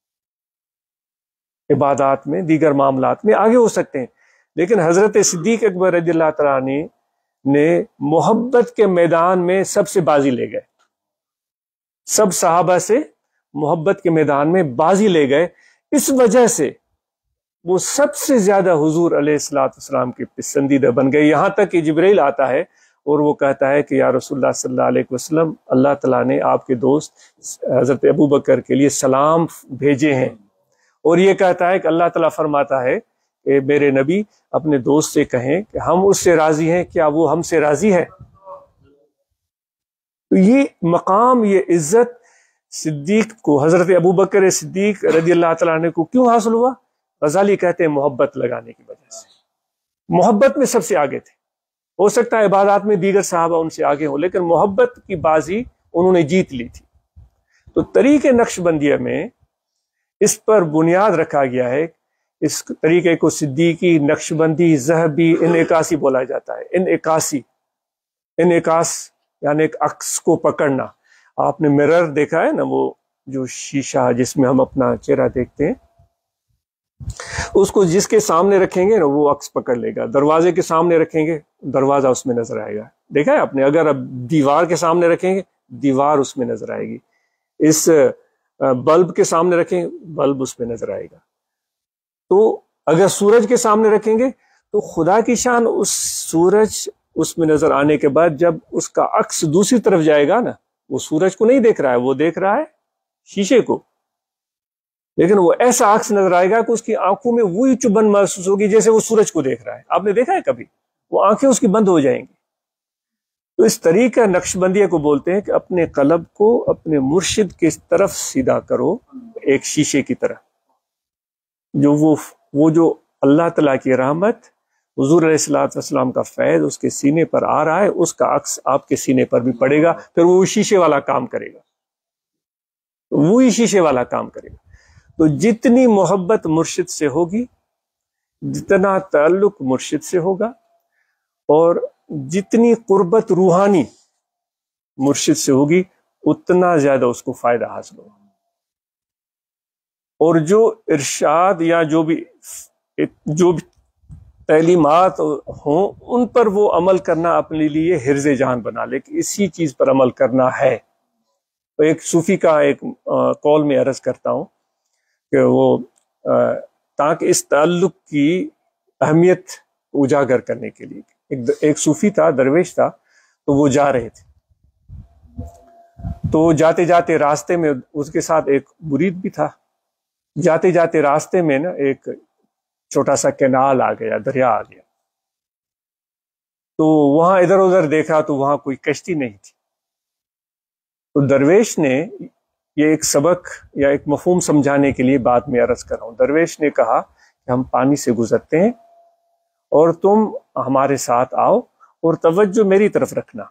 Speaker 2: عبادات میں، دیگر معاملات میں آگے ہو سکتے ہیں، لیکن حضرت صدیق اکبر رضی اللہ تعالیٰ عنہ نے محبت کے میدان میں سب سے بازی لے گئے، سب صحابہ سے محبت کے میدان میں بازی لے گئے۔ اس وجہ سے وہ سب سے زیادہ حضور علیہ الصلوۃ والسلام کے پسندیدہ بن گئے، یہاں تک کہ جبرائیل آتا ہے اور وہ کہتا ہے کہ یا رسول اللہ صلی اللہ علیہ وسلم، اللہ تعالیٰ نے آپ کے دوست حضرت ابوبکر کے لیے سلام بھیجے ہیں، اور یہ کہتا ہے کہ اللہ تعالیٰ فرماتا ہے کہ میرے نبی اپنے دوست سے کہیں کہ ہم اس سے راضی ہیں، کیا وہ ہم سے راضی ہے؟ تو یہ مقام، یہ عزت صدیق کو، حضرت ابوبکر صدیق رضی اللہ تعالیٰ عنہ کو کیوں حاصل ہوا؟ غزالی کہتے ہیں محبت لگانے کی وجہ سے، محبت میں سب سے آگے تھے۔ ہو سکتا ہے عبادات میں دیگر صحابہ ان سے آگے ہوں، لیکن محبت کی بازی انہوں نے جیت لی تھی۔ تو طریق نقش بندیہ میں اس پر بنیاد رکھا گیا ہے، اس طریقے کو صدیقی، نقش بندی، ذہبی، انعکاسی بولا جاتا ہے۔ انعکاسی، انعکاس یعنی ایک عکس کو پکڑنا۔ آپ نے مرر دیکھا ہے نا، وہ جو شیشہ جس میں ہم اپنا چہرہ دیکھتے ہیں، اس کو جس کے سامنے رکھیں گے نا وہ عکس پکڑ لے گا، دروازے کے سامنے رکھیں گے دروازہ اس میں نظر آئے گا. دیکھا ہے آپ نے؟ اگر اب دیوار کے سامنے رکھیں گے دیوار اس میں نظر آئے گی، اس بلب کے سامنے رکھیں بلب اس میں نظر آئے گا. تو اگر سورج کے سامنے رکھیں گے تو خدا کی شان، اس سورج اس میں نظر آنے کے بعد جب اس کا عکس دوسری طرف جائے گا نا، وہ سورج کو نہیں دیکھ رہا ہے، وہ دیکھ رہا ہے شیشے کو، لیکن وہ ایسا عکس نظر آئے گا کہ اس کی آنکھوں میں وہی چبن محسوس ہوگی جیسے وہ سورج کو دیکھ رہا ہے. آپ نے دیکھا ہے کبھی؟ وہ آنکھیں اس کی بند ہو جائیں گی. تو اس طریقہ نقش بندیہ کو بولتے ہیں کہ اپنے قلب کو اپنے مرشد کی طرف سیدھا کرو، ایک شیشے کی طرح. جو وہ وہ جو اللہ تعالیٰ کی رحمت، حضور علیہ الصلوۃ والسلام کا فیض اس کے سینے پر آ رہا ہے، اس کا عکس آپ کے سینے پر بھی پڑے گا، پھر وہ شیشے والا کام کرے گا، وہی شیشے والا کام کرے گا. تو جتنی محبت مرشد سے ہوگی، جتنا تعلق مرشد سے ہوگا، اور جتنی قربت روحانی مرشد سے ہوگی، اتنا زیادہ اس کو فائدہ حاصل ہوگا. اور جو ارشاد یا جو بھی جو بھی تعلیمات ہوں ان پر وہ عمل کرنا اپنے لیے حرز جان بنا لے کہ اسی چیز پر عمل کرنا ہے. تو ایک صوفی کا ایک قول میں عرض کرتا ہوں کہ وہ تاکہ اس تعلق کی اہمیت اجاگر کرنے کے لیے ایک ایک صوفی تھا، درویش تھا، تو وہ جا رہے تھے. تو جاتے جاتے راستے میں اس کے ساتھ ایک مرید بھی تھا. جاتے جاتے راستے میں نا ایک چھوٹا سا کینال آ گیا، دریا آ گیا. تو وہاں ادھر ادھر دیکھا تو وہاں کوئی کشتی نہیں تھی. تو درویش نے یہ ایک سبق یا ایک مفہوم سمجھانے کے لیے بات میں عرض کر رہا ہوں. درویش نے کہا کہ ہم پانی سے گزرتے ہیں اور تم ہمارے ساتھ آؤ اور توجہ میری طرف رکھنا.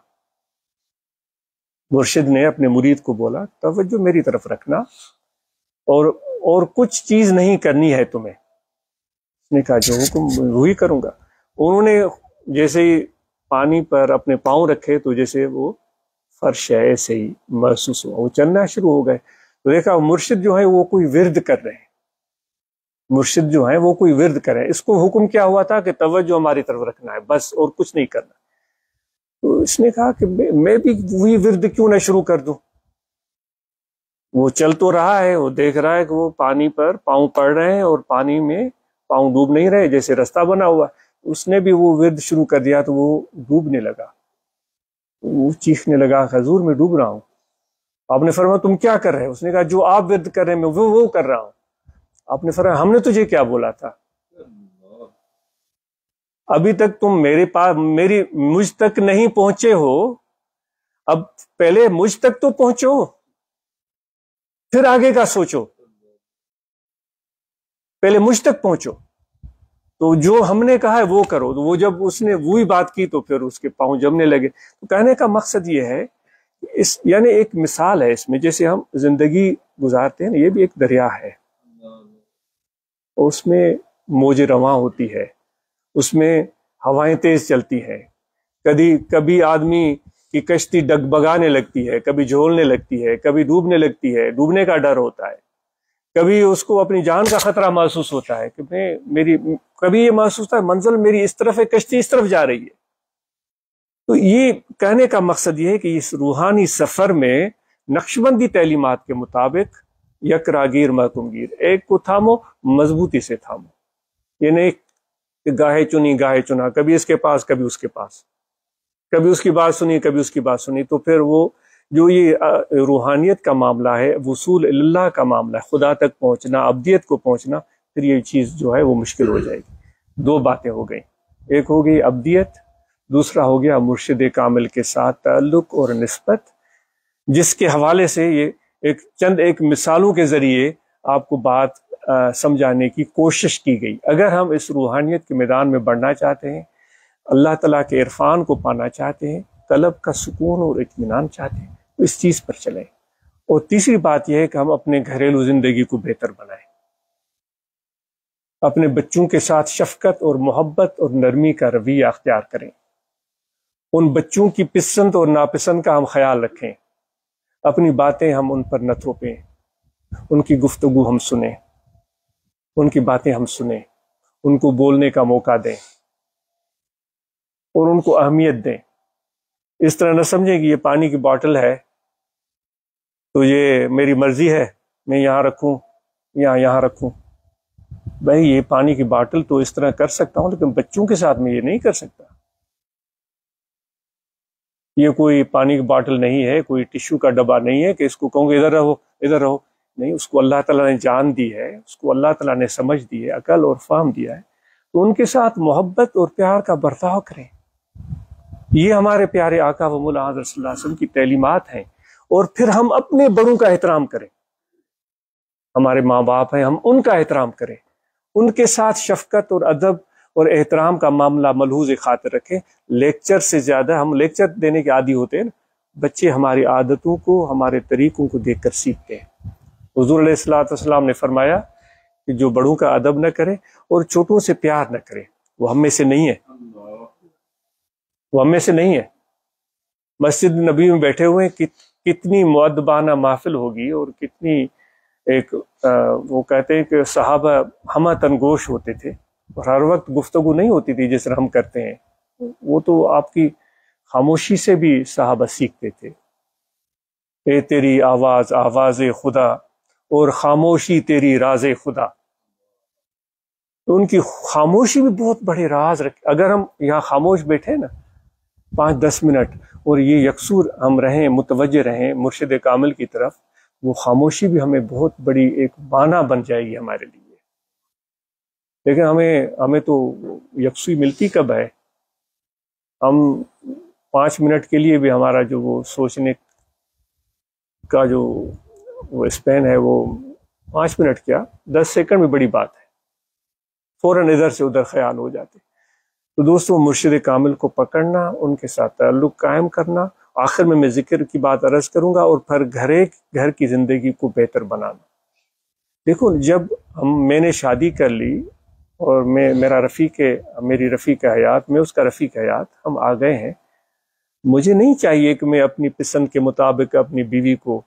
Speaker 2: مرشد نے اپنے مرید کو بولا توجہ میری طرف رکھنا اور اور کچھ چیز نہیں کرنی ہے تمہیں. اس نے کہا جو حکم وہی کروں گا. انہوں نے جیسے ہی پانی پر اپنے پاؤں رکھے تو جیسے وہ فرش ہے ایسے ہی محسوس ہوا، وہ چلنا شروع ہو گئے. تو دیکھا مرشد جو ہے وہ کوئی ورد کر رہے ہیں، مرشد جو ہے وہ کوئی ورد کر رہے ہیں. اس کو حکم کیا ہوا تھا کہ توجہ ہماری طرف رکھنا ہے بس، اور کچھ نہیں کرنا. تو اس نے کہا کہ میں بھی وہی ورد کیوں نہ شروع کر دوں. وہ چل تو رہا ہے، وہ دیکھ رہا ہے کہ وہ پانی پر پاؤں پڑ رہے ہیں اور پانی میں پاؤں ڈوب نہیں رہے، جیسے رستہ بنا ہوا. اس نے بھی وہ ورد شروع کر دیا تو وہ ڈوبنے لگا. وہ چیخنے لگا حضور میں ڈوب رہا ہوں. آپ نے فرمایا تم کیا کر رہے ہیں؟ اس نے کہا جو آپ ورد کر رہے ہیں میں وہ وہ کر رہا ہوں. آپ نے فرمایا ہم نے تجھے کیا بولا تھا؟ ابھی تک تم میرے پاس میری مجھ تک نہیں پہنچے ہو، اب پہلے مجھ تک تو پہنچو پھر آگے کا سوچو. پہلے مجھ تک پہنچو تو جو ہم نے کہا ہے وہ کرو. تو وہ جب اس نے وہی بات کی تو پھر اس کے پاؤں جمنے لگے. تو کہنے کا مقصد یہ ہے اس یعنی ایک مثال ہے اس میں، جیسے ہم زندگی گزارتے ہیں یہ بھی ایک دریا ہے، اس میں موج رواں ہوتی ہے، اس میں ہوائیں تیز چلتی ہیں. کبھی کبھی آدمی کی کشتی ڈگبگانے لگتی ہے، کبھی جھولنے لگتی ہے، کبھی ڈوبنے لگتی ہے، ڈوبنے کا ڈر ہوتا ہے. کبھی اس کو اپنی جان کا خطرہ محسوس ہوتا ہے کہ میں میری کبھی یہ محسوس ہوتا ہے منزل میری اس طرف ہے، کشتی اس طرف جا رہی ہے. تو یہ کہنے کا مقصد یہ ہے کہ اس روحانی سفر میں نقشبندی تعلیمات کے مطابق یک راگیر محکم گیر، ایک کو تھامو مضبوطی سے تھامو. یہ نہیں کہ گاہے چنی گاہے چنا، کبھی اس کے پاس کبھی اس کے پاس، کبھی اس کی بات سنی کبھی اس کی بات سنی. تو پھر وہ جو یہ روحانیت کا معاملہ ہے، وصول اللہ کا معاملہ ہے، خدا تک پہنچنا، ابدیت کو پہنچنا، پھر یہ چیز جو ہے وہ مشکل ہو جائے گی. دو باتیں ہو گئیں، ایک ہو گئی ابدیت، دوسرا ہو گیا مرشد کامل کے ساتھ تعلق اور نسبت، جس کے حوالے سے یہ ایک چند ایک مثالوں کے ذریعے آپ کو بات سمجھانے کی کوشش کی گئی. اگر ہم اس روحانیت کے میدان میں بڑھنا چاہتے ہیں، اللہ تعالیٰ کے عرفان کو پانا چاہتے ہیں، قلب کا سکون اور اطمینان چاہتے ہیں، تو اس چیز پر چلیں. اور تیسری بات یہ ہے کہ ہم اپنے گھریلو زندگی کو بہتر بنائیں، اپنے بچوں کے ساتھ شفقت اور محبت اور نرمی کا رویہ اختیار کریں. ان بچوں کی پسند اور ناپسند کا ہم خیال رکھیں. اپنی باتیں ہم ان پر نہ تھوپیں، ان کی گفتگو ہم سنیں، ان کی باتیں ہم سنیں، ان کو بولنے کا موقع دیں اور ان کو اہمیت دیں۔ اس طرح نہ سمجھیں کہ یہ پانی کی باٹل ہے تو یہ میری مرضی ہے، میں یہاں رکھوں یا یہاں رکھوں۔ بھائی یہ پانی کی باٹل تو اس طرح کر سکتا ہوں، لیکن بچوں کے ساتھ میں یہ نہیں کر سکتا۔ یہ کوئی پانی کی باٹل نہیں ہے، کوئی ٹشو کا ڈبہ نہیں ہے کہ اس کو کہوں گے ادھر رہو ادھر رہو، نہیں، اس کو اللہ تعالیٰ نے جان دی ہے، اس کو اللہ تعالیٰ نے سمجھ دی ہے، عقل اور فہم دیا ہے، تو ان کے ساتھ محبت اور پیار کا برتاؤ کریں۔ یہ ہمارے پیارے آقا و مولا حضرت صلی اللہ علیہ وسلم کی تعلیمات ہیں۔ اور پھر ہم اپنے بڑوں کا احترام کریں، ہمارے ماں باپ ہیں، ہم ان کا احترام کریں، ان کے ساتھ شفقت اور ادب اور احترام کا معاملہ ملحوظ خاطر رکھیں۔ لیکچر سے زیادہ ہم لیکچر دینے کے عادی ہوتے ہیں نا، بچے ہماری عادتوں کو، ہمارے طریقوں کو دیکھ کر سیکھتے ہیں۔ حضور علیہ الصلوۃ والسلام نے فرمایا کہ جو بڑوں کا ادب نہ کرے اور چھوٹوں سے پیار نہ کرے وہ ہم میں سے نہیں ہے، وہ ہم میں سے نہیں ہے۔ مسجد نبی میں بیٹھے ہوئے کتنی مؤدبانہ محفل ہوگی، اور کتنی ایک وہ کہتے ہیں کہ صحابہ ہمہ تنگوش ہوتے تھے، اور ہر وقت گفتگو نہیں ہوتی تھی جس طرح ہم کرتے ہیں، وہ تو آپ کی خاموشی سے بھی صحابہ سیکھتے تھے۔ اے تیری آواز آواز خدا اور خاموشی تیری راز خدا، تو ان کی خاموشی بھی بہت بڑے راز رکھے۔ اگر ہم یہاں خاموش بیٹھے نا پانچ دس منٹ اور یہ یکسور ہم رہیں، متوجہ رہیں مرشد کامل کی طرف، وہ خاموشی بھی ہمیں بہت بڑی ایک معنی بن جائے گی ہمارے لیے۔ لیکن ہمیں ہمیں تو یکسوئی ملتی کب ہے؟ ہم پانچ منٹ کے لیے بھی ہمارا جو وہ سوچنے کا جو وہ اسپین ہے، وہ پانچ منٹ کیا دس سیکنڈ میں بڑی بات ہے، فوراً ادھر سے ادھر خیال ہو جاتے۔ تو دوستوں، مرشد کامل کو پکڑنا، ان کے ساتھ تعلق قائم کرنا، آخر میں میں ذکر کی بات عرض کروں گا، اور پھر گھر گھر کی زندگی کو بہتر بنانا۔ دیکھو، جب ہم میں نے شادی کر لی اور میں میرا رفیق میری رفیق حیات، میں اس کا رفیق حیات، ہم آ گئے ہیں، مجھے نہیں چاہیے کہ میں اپنی پسند کے مطابق اپنی بیوی کو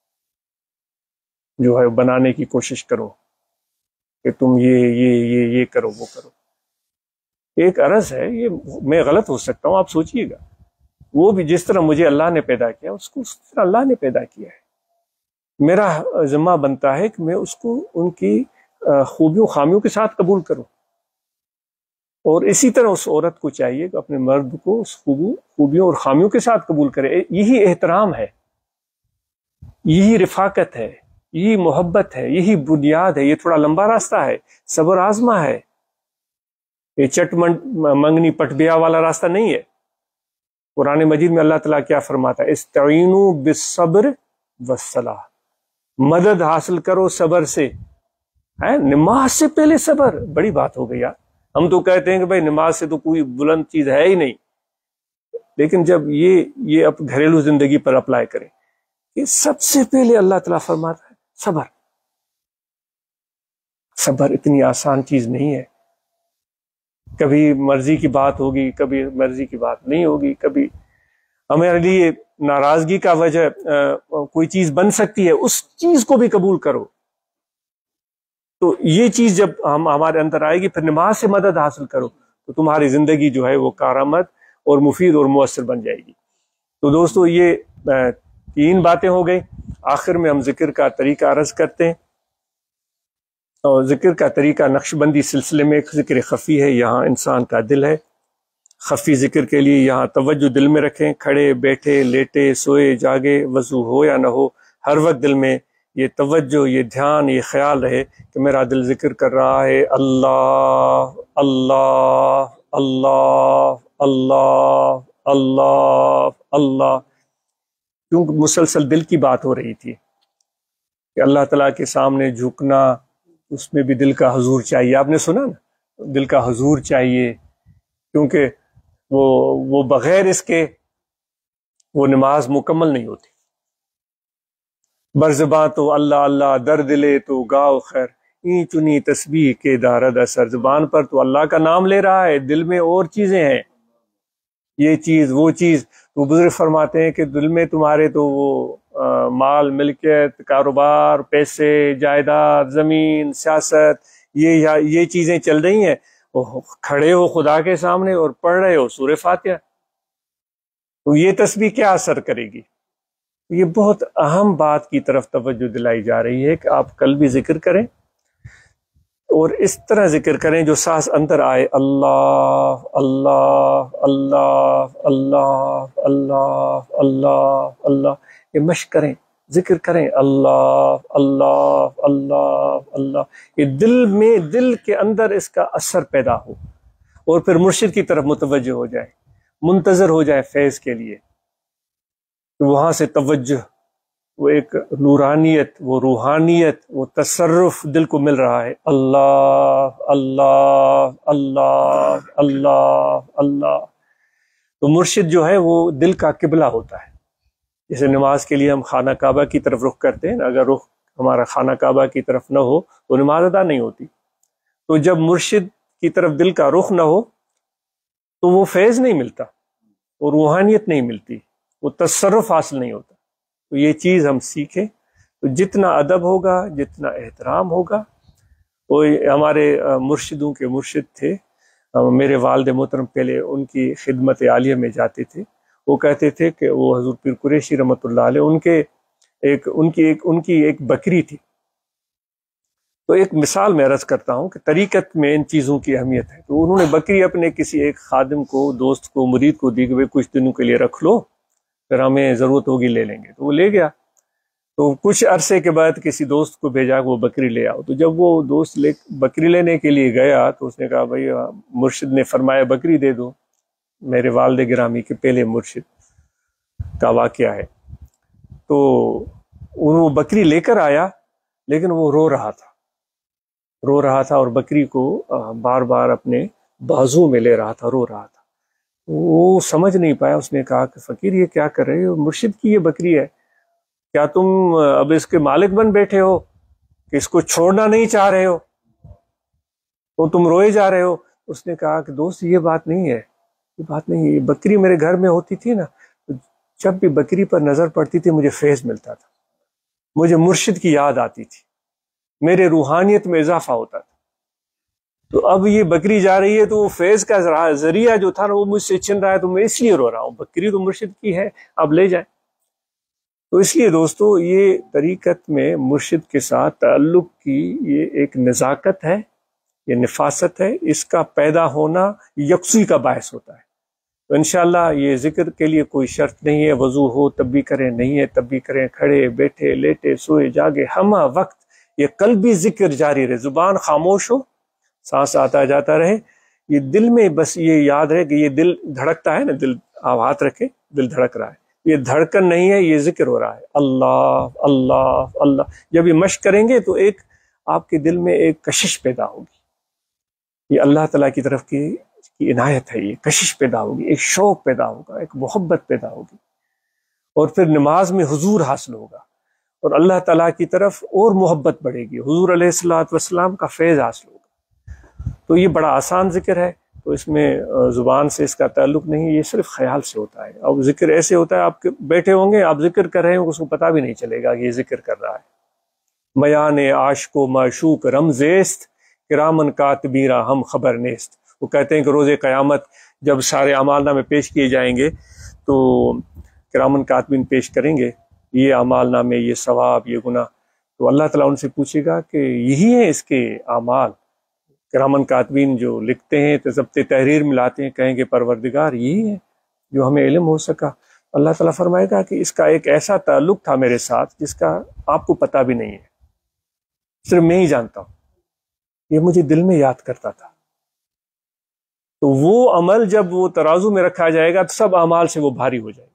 Speaker 2: جو ہے بنانے کی کوشش کروں کہ تم یہ یہ یہ یہ کرو وہ کرو۔ ایک عرض ہے، یہ میں غلط ہو سکتا ہوں، آپ سوچئے گا، وہ بھی جس طرح مجھے اللہ نے پیدا کیا اس کو اس طرح اللہ نے پیدا کیا ہے۔ میرا ذمہ بنتا ہے کہ میں اس کو ان کی خوبیوں خامیوں کے ساتھ قبول کروں، اور اسی طرح اس عورت کو چاہیے کہ اپنے مرد کو اس خوبیوں اور خامیوں کے ساتھ قبول کرے۔ یہی احترام ہے، یہی رفاقت ہے، یہی محبت ہے، یہی بنیاد ہے۔ یہ تھوڑا لمبا راستہ ہے، صبر آزما ہے، یہ چٹ منگنی پٹ بیا والا راستہ نہیں ہے۔ قرآن مجید میں اللہ تعالیٰ کیا فرماتا ہے؟ استعینوا بالصبر والصلاح، مدد حاصل کرو صبر سے۔ ہے نماز سے پہلے صبر، بڑی بات ہو گئی یار۔ ہم تو کہتے ہیں کہ بھائی نماز سے تو کوئی بلند چیز ہے ہی نہیں، لیکن جب یہ یہ اب گھریلو زندگی پر اپلائی کریں، یہ سب سے پہلے اللہ تعالیٰ فرماتا ہے صبر۔ صبر اتنی آسان چیز نہیں ہے، کبھی مرضی کی بات ہوگی، کبھی مرضی کی بات نہیں ہوگی، کبھی ہمارے لیے ناراضگی کا وجہ کوئی چیز بن سکتی ہے، اس چیز کو بھی قبول کرو۔ تو یہ چیز جب ہم ہمارے اندر آئے گی، پھر نماز سے مدد حاصل کرو، تو تمہاری زندگی جو ہے وہ کارآمد اور مفید اور مؤثر بن جائے گی۔ تو دوستو، یہ تین باتیں ہو گئی۔ آخر میں ہم ذکر کا طریقہ عرض کرتے ہیں، اور ذکر کا طریقہ نقش بندی سلسلے میں ایک ذکر خفی ہے، یہاں انسان کا دل ہے۔ خفی ذکر کے لیے یہاں توجہ دل میں رکھیں، کھڑے بیٹھے لیٹے سوئے جاگے، وضو ہو یا نہ ہو، ہر وقت دل میں یہ توجہ، یہ دھیان، یہ خیال رہے کہ میرا دل ذکر کر رہا ہے اللہ اللہ اللہ اللہ اللہ اللہ، کیونکہ مسلسل دل کی بات ہو رہی تھی کہ اللہ تعالیٰ کے سامنے جھکنا، اس میں بھی دل کا حضور چاہیے۔ آپ نے سنا نا، دل کا حضور چاہیے، کیونکہ وہ وہ بغیر اس کے وہ نماز مکمل نہیں ہوتی۔ برزباں تو اللہ اللہ، در دلے تو گاؤ خیر، این چنی تسبیح کے دارد اثر، زبان پر تو اللہ کا نام لے رہا ہے، دل میں اور چیزیں ہیں، یہ چیز وہ چیز۔ تو بزرگ فرماتے ہیں کہ دل میں تمہارے تو وہ مال ملکیت کاروبار پیسے جائیداد زمین سیاست یہ یہ چیزیں چل رہی ہیں، کھڑے ہو خدا کے سامنے اور پڑھ رہے ہو سورہ فاتحہ، تو یہ تسبیح کیا اثر کرے گی؟ یہ بہت اہم بات کی طرف توجہ دلائی جا رہی ہے کہ آپ کل بھی ذکر کریں اور اس طرح ذکر کریں جو سانس اندر آئے، اللہ اللہ اللہ اللہ اللہ اللہ اللہ، یہ مشق کریں، ذکر کریں، اللہ اللہ اللہ اللہ، یہ دل میں دل کے اندر اس کا اثر پیدا ہو اور پھر مرشد کی طرف متوجہ ہو جائے، منتظر ہو جائے فیض کے لیے، وہاں سے توجہ، وہ ایک نورانیت، وہ روحانیت، وہ تصرف دل کو مل رہا ہے، اللہ اللہ اللہ اللہ اللہ۔ تو مرشد جو ہے وہ دل کا قبلہ ہوتا ہے، جیسے نماز کے لیے ہم خانہ کعبہ کی طرف رخ کرتے ہیں، اگر رخ ہمارا خانہ کعبہ کی طرف نہ ہو تو نماز ادا نہیں ہوتی، تو جب مرشد کی طرف دل کا رخ نہ ہو تو وہ فیض نہیں ملتا، وہ روحانیت نہیں ملتی، وہ تصرف حاصل نہیں ہوتا۔ تو یہ چیز ہم سیکھیں، تو جتنا ادب ہوگا جتنا احترام ہوگا، وہ ہمارے مرشدوں کے مرشد تھے، میرے والد محترم پہلے ان کی خدمت عالیہ میں جاتے تھے، وہ کہتے تھے کہ وہ حضور پیر قریشی رحمۃ اللہ علیہ ان کے ایک ان کی ایک ان کی ایک بکری تھی۔ تو ایک مثال میں عرض کرتا ہوں کہ طریقت میں ان چیزوں کی اہمیت ہے، تو انہوں نے بکری اپنے کسی ایک خادم کو، دوست کو، مرید کو دی کہ کچھ دنوں کے لیے رکھ لو، پھر ہمیں ضرورت ہوگی لے لیں گے، تو وہ لے گیا۔ تو کچھ عرصے کے بعد کسی دوست کو بھیجا کہ وہ بکری لے آؤ، تو جب وہ دوست لے بکری لینے کے لیے گیا تو اس نے کہا بھائی مرشد نے فرمایا بکری دے دو، میرے والد گرامی کے پہلے مرشد کا واقعہ ہے۔ تو وہ بکری لے کر آیا، لیکن وہ رو رہا تھا رو رہا تھا اور بکری کو بار بار اپنے بازو میں لے رہا تھا، رو رہا تھا۔ وہ سمجھ نہیں پایا، اس نے کہا کہ فقیر یہ کیا کر رہے ہو؟ مرشد کی یہ بکری ہے، کیا تم اب اس کے مالک بن بیٹھے ہو کہ اس کو چھوڑنا نہیں چاہ رہے ہو تو تم روئے جا رہے ہو؟ اس نے کہا کہ دوست یہ بات نہیں ہے، یہ بات نہیں ہے، یہ بکری میرے گھر میں ہوتی تھی نا، جب بھی بکری پر نظر پڑتی تھی مجھے فیض ملتا تھا، مجھے مرشد کی یاد آتی تھی، میرے روحانیت میں اضافہ ہوتا تھا۔ تو اب یہ بکری جا رہی ہے تو وہ فیض کا ذریعہ جو تھا نا وہ مجھ سے چھن رہا ہے، تو میں اس لیے رو رہا ہوں، بکری تو مرشد کی ہے، اب لے جائیں۔ تو اس لیے دوستو یہ طریقت میں مرشد کے ساتھ تعلق کی یہ ایک نزاکت ہے، یہ نفاست ہے، اس کا پیدا ہونا یکسوئی کا باعث ہوتا ہے۔ تو انشاءاللہ یہ ذکر کے لیے کوئی شرط نہیں ہے، وضو ہو تب بھی کریں، نہیں ہے تب بھی کریں، کھڑے بیٹھے لیٹے سوئے جاگے ہمہ وقت یہ قلبی ذکر جاری رہے، زبان خاموش ہو، سانس آتا جاتا رہے، یہ دل میں بس یہ یاد رہے کہ یہ دل دھڑکتا ہے نا، دل آپ ہاتھ رکھے، دل دھڑک رہا ہے، یہ دھڑکن نہیں ہے، یہ ذکر ہو رہا ہے، اللہ اللہ اللہ۔ جب یہ مشق کریں گے تو ایک آپ کے دل میں ایک کشش پیدا ہوگی، یہ اللہ تعالیٰ کی طرف کی کی عنایت ہے، یہ کشش پیدا ہوگی، ایک شوق پیدا ہوگا، ایک محبت پیدا ہوگی، اور پھر نماز میں حضور حاصل ہوگا اور اللہ تعالیٰ کی طرف اور محبت بڑھے گی، حضور علیہ الصلوۃ والسلام کا فیض حاصل ہوگا۔ تو یہ بڑا آسان ذکر ہے، تو اس میں زبان سے اس کا تعلق نہیں، یہ صرف خیال سے ہوتا ہے۔ اب ذکر ایسے ہوتا ہے، آپ بیٹھے ہوں گے، آپ ذکر کر رہے ہوں، اس کو پتہ بھی نہیں چلے گا کہ یہ ذکر کر رہا ہے۔ میان عاشق و معشوق رمزیست کرامن کاتبیرا ہم خبر نیست۔ وہ کہتے ہیں کہ روز قیامت جب سارے اعمال نامے پیش کیے جائیں گے تو کرامن کاتبین پیش کریں گے یہ اعمال نامے، یہ ثواب، یہ گناہ، تو اللہ تعالیٰ ان سے پوچھے گا کہ یہی ہیں اس کے اعمال؟ کرامن کاتبین جو لکھتے ہیں تو ضبط تحریر میں لاتے ہیں، کہیں گے پروردگار یہی ہے جو ہمیں علم ہو سکا۔ اللہ تعالیٰ فرمائے گا کہ اس کا ایک ایسا تعلق تھا میرے ساتھ جس کا آپ کو پتہ بھی نہیں ہے، صرف میں ہی جانتا ہوں، یہ مجھے دل میں یاد کرتا تھا۔ تو وہ عمل جب وہ ترازو میں رکھا جائے گا تو سب اعمال سے وہ بھاری ہو جائے گا۔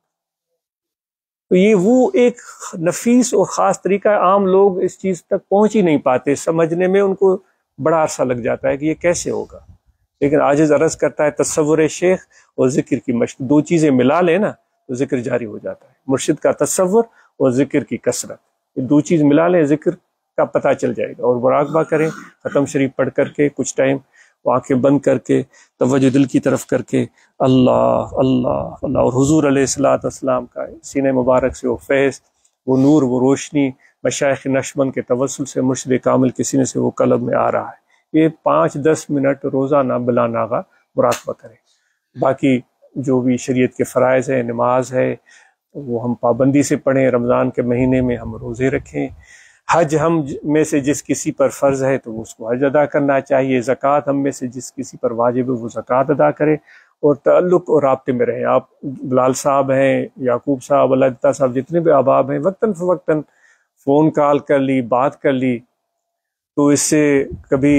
Speaker 2: تو یہ وہ ایک نفیس اور خاص طریقہ ہے، عام لوگ اس چیز تک پہنچ ہی نہیں پاتے، سمجھنے میں ان کو بڑا عرصہ لگ جاتا ہے کہ یہ کیسے ہوگا، لیکن عاجز عرض کرتا ہے تصور شیخ اور ذکر کی مشق، دو چیزیں ملا لے نا تو ذکر جاری ہو جاتا ہے، مرشد کا تصور اور ذکر کی کثرت، یہ دو چیز ملا لیں، ذکر کا پتہ چل جائے گا۔ اور مراقبہ کریں، ختم شریف پڑھ کر کے کچھ ٹائم آنکھیں بند کر کے توجہ دل کی طرف کر کے اللہ اللہ اللہ، اور حضور علیہ الصلوۃ والسلام کا سینہ مبارک سے وہ فیض وہ نور وہ روشنی مشائخ نقشبند کے توسل سے مرشد کامل کے سینے سے وہ قلب میں آ رہا ہے۔ یہ پانچ دس منٹ روزانہ بلا ناغہ مراقبہ کریں۔ باقی جو بھی شریعت کے فرائض ہیں، نماز ہے، وہ ہم پابندی سے پڑھیں، رمضان کے مہینے میں ہم روزے رکھیں، حج ہم میں سے جس کسی پر فرض ہے تو اس کو حج ادا کرنا چاہیے، زکوٰۃ ہم میں سے جس کسی پر واجب ہے وہ زکوٰۃ ادا کرے، اور تعلق اور رابطے میں رہیں۔ آپ بلال صاحب ہیں، یعقوب صاحب، اللہ صاحب، جتنے بھی احباب ہیں، وقتاً فوقتاً فون کال کر لی، بات کر لی، تو اس سے کبھی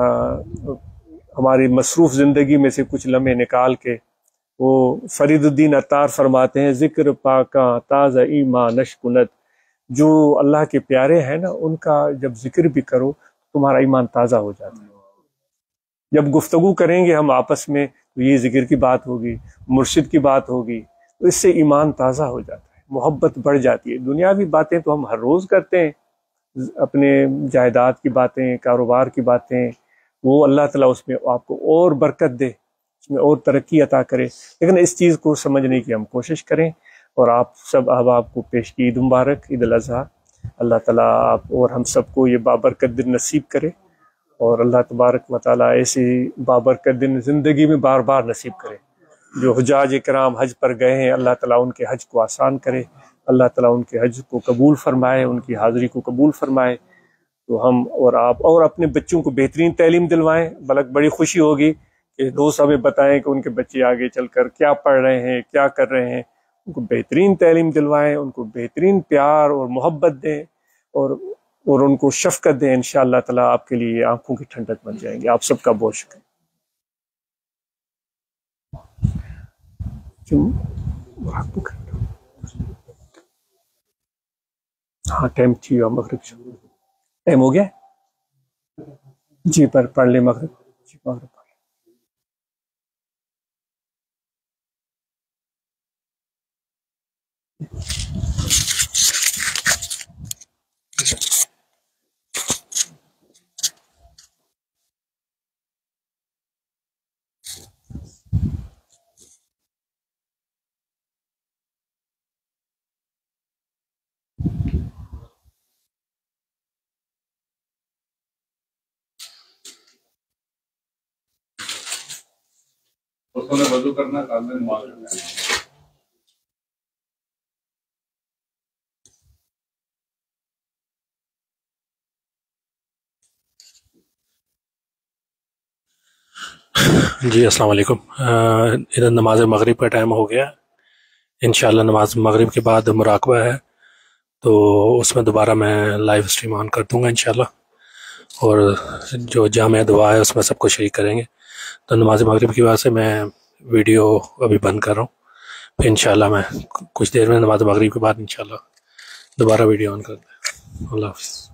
Speaker 2: ہماری مصروف زندگی میں سے کچھ لمحے نکال کے، وہ فرید الدین عطار فرماتے ہیں، ذکر پاکاں تازہ ایمان نشکنت، جو اللہ کے پیارے ہیں نا ان کا جب ذکر بھی کرو تمہارا ایمان تازہ ہو جاتا ہے۔ جب گفتگو کریں گے ہم آپس میں تو یہ ذکر کی بات ہوگی، مرشد کی بات ہوگی، تو اس سے ایمان تازہ ہو جاتا ہے، محبت بڑھ جاتی ہے۔ دنیاوی باتیں تو ہم ہر روز کرتے ہیں، اپنے جائیداد کی باتیں، کاروبار کی باتیں، وہ اللہ تعالیٰ اس میں آپ کو اور برکت دے، اس میں اور ترقی عطا کرے، لیکن اس چیز کو سمجھنے کی ہم کوشش کریں۔ اور آپ سب احباب کو پیش کی عید مبارک، عید الاضحیٰ۔ اللہ تعالیٰ آپ اور ہم سب کو یہ بابرکت دن نصیب کرے، اور اللہ تبارک و تعالیٰ ایسے بابرکت دن زندگی میں بار بار نصیب کرے۔ جو حجاج کرام حج پر گئے ہیں اللہ تعالیٰ ان کے حج کو آسان کرے، اللہ تعالیٰ ان کے حج کو قبول فرمائے، ان کی حاضری کو قبول فرمائے۔ تو ہم اور آپ اور اپنے بچوں کو بہترین تعلیم دلوائیں۔ بلکہ بڑی خوشی ہوگی کہ دوست ہمیں بتائیں کہ ان کے بچے آگے چل کر کیا پڑھ رہے ہیں، کیا کر رہے ہیں۔ ان کو بہترین تعلیم دلوائیں، ان کو بہترین پیار اور محبت دیں، اور اور ان کو شفقت دیں۔ انشاءاللہ تعالیٰ آپ کے لیے آنکھوں کی ٹھنڈک بن جائیں گے۔ آپ سب کا بہت شکریہ۔ ہاں ٹائم تھی مغرب، ٹائم ہو گیا جی، پر پڑھ لیں مغرب جی، مغرب پڑھ
Speaker 3: نے وضو کرنا کام میں نماز پڑھنا۔
Speaker 1: جی السلام علیکم۔ ادھر نماز مغرب کا ٹائم ہو گیا، انشاءاللہ نماز مغرب کے بعد مراقبہ ہے، تو اس میں دوبارہ میں لائیو اسٹریم آن کر دوں گا انشاءاللہ، اور جو جامع دعا ہے اس میں سب کو شریک کریں گے۔ تو نماز مغرب کی وجہ سے میں ویڈیو ابھی بند کر رہا ہوں، پھر انشاءاللہ میں کچھ دیر میں نماز مغرب کے بعد انشاءاللہ دوبارہ ویڈیو آن کر دیں۔ اللہ حافظ۔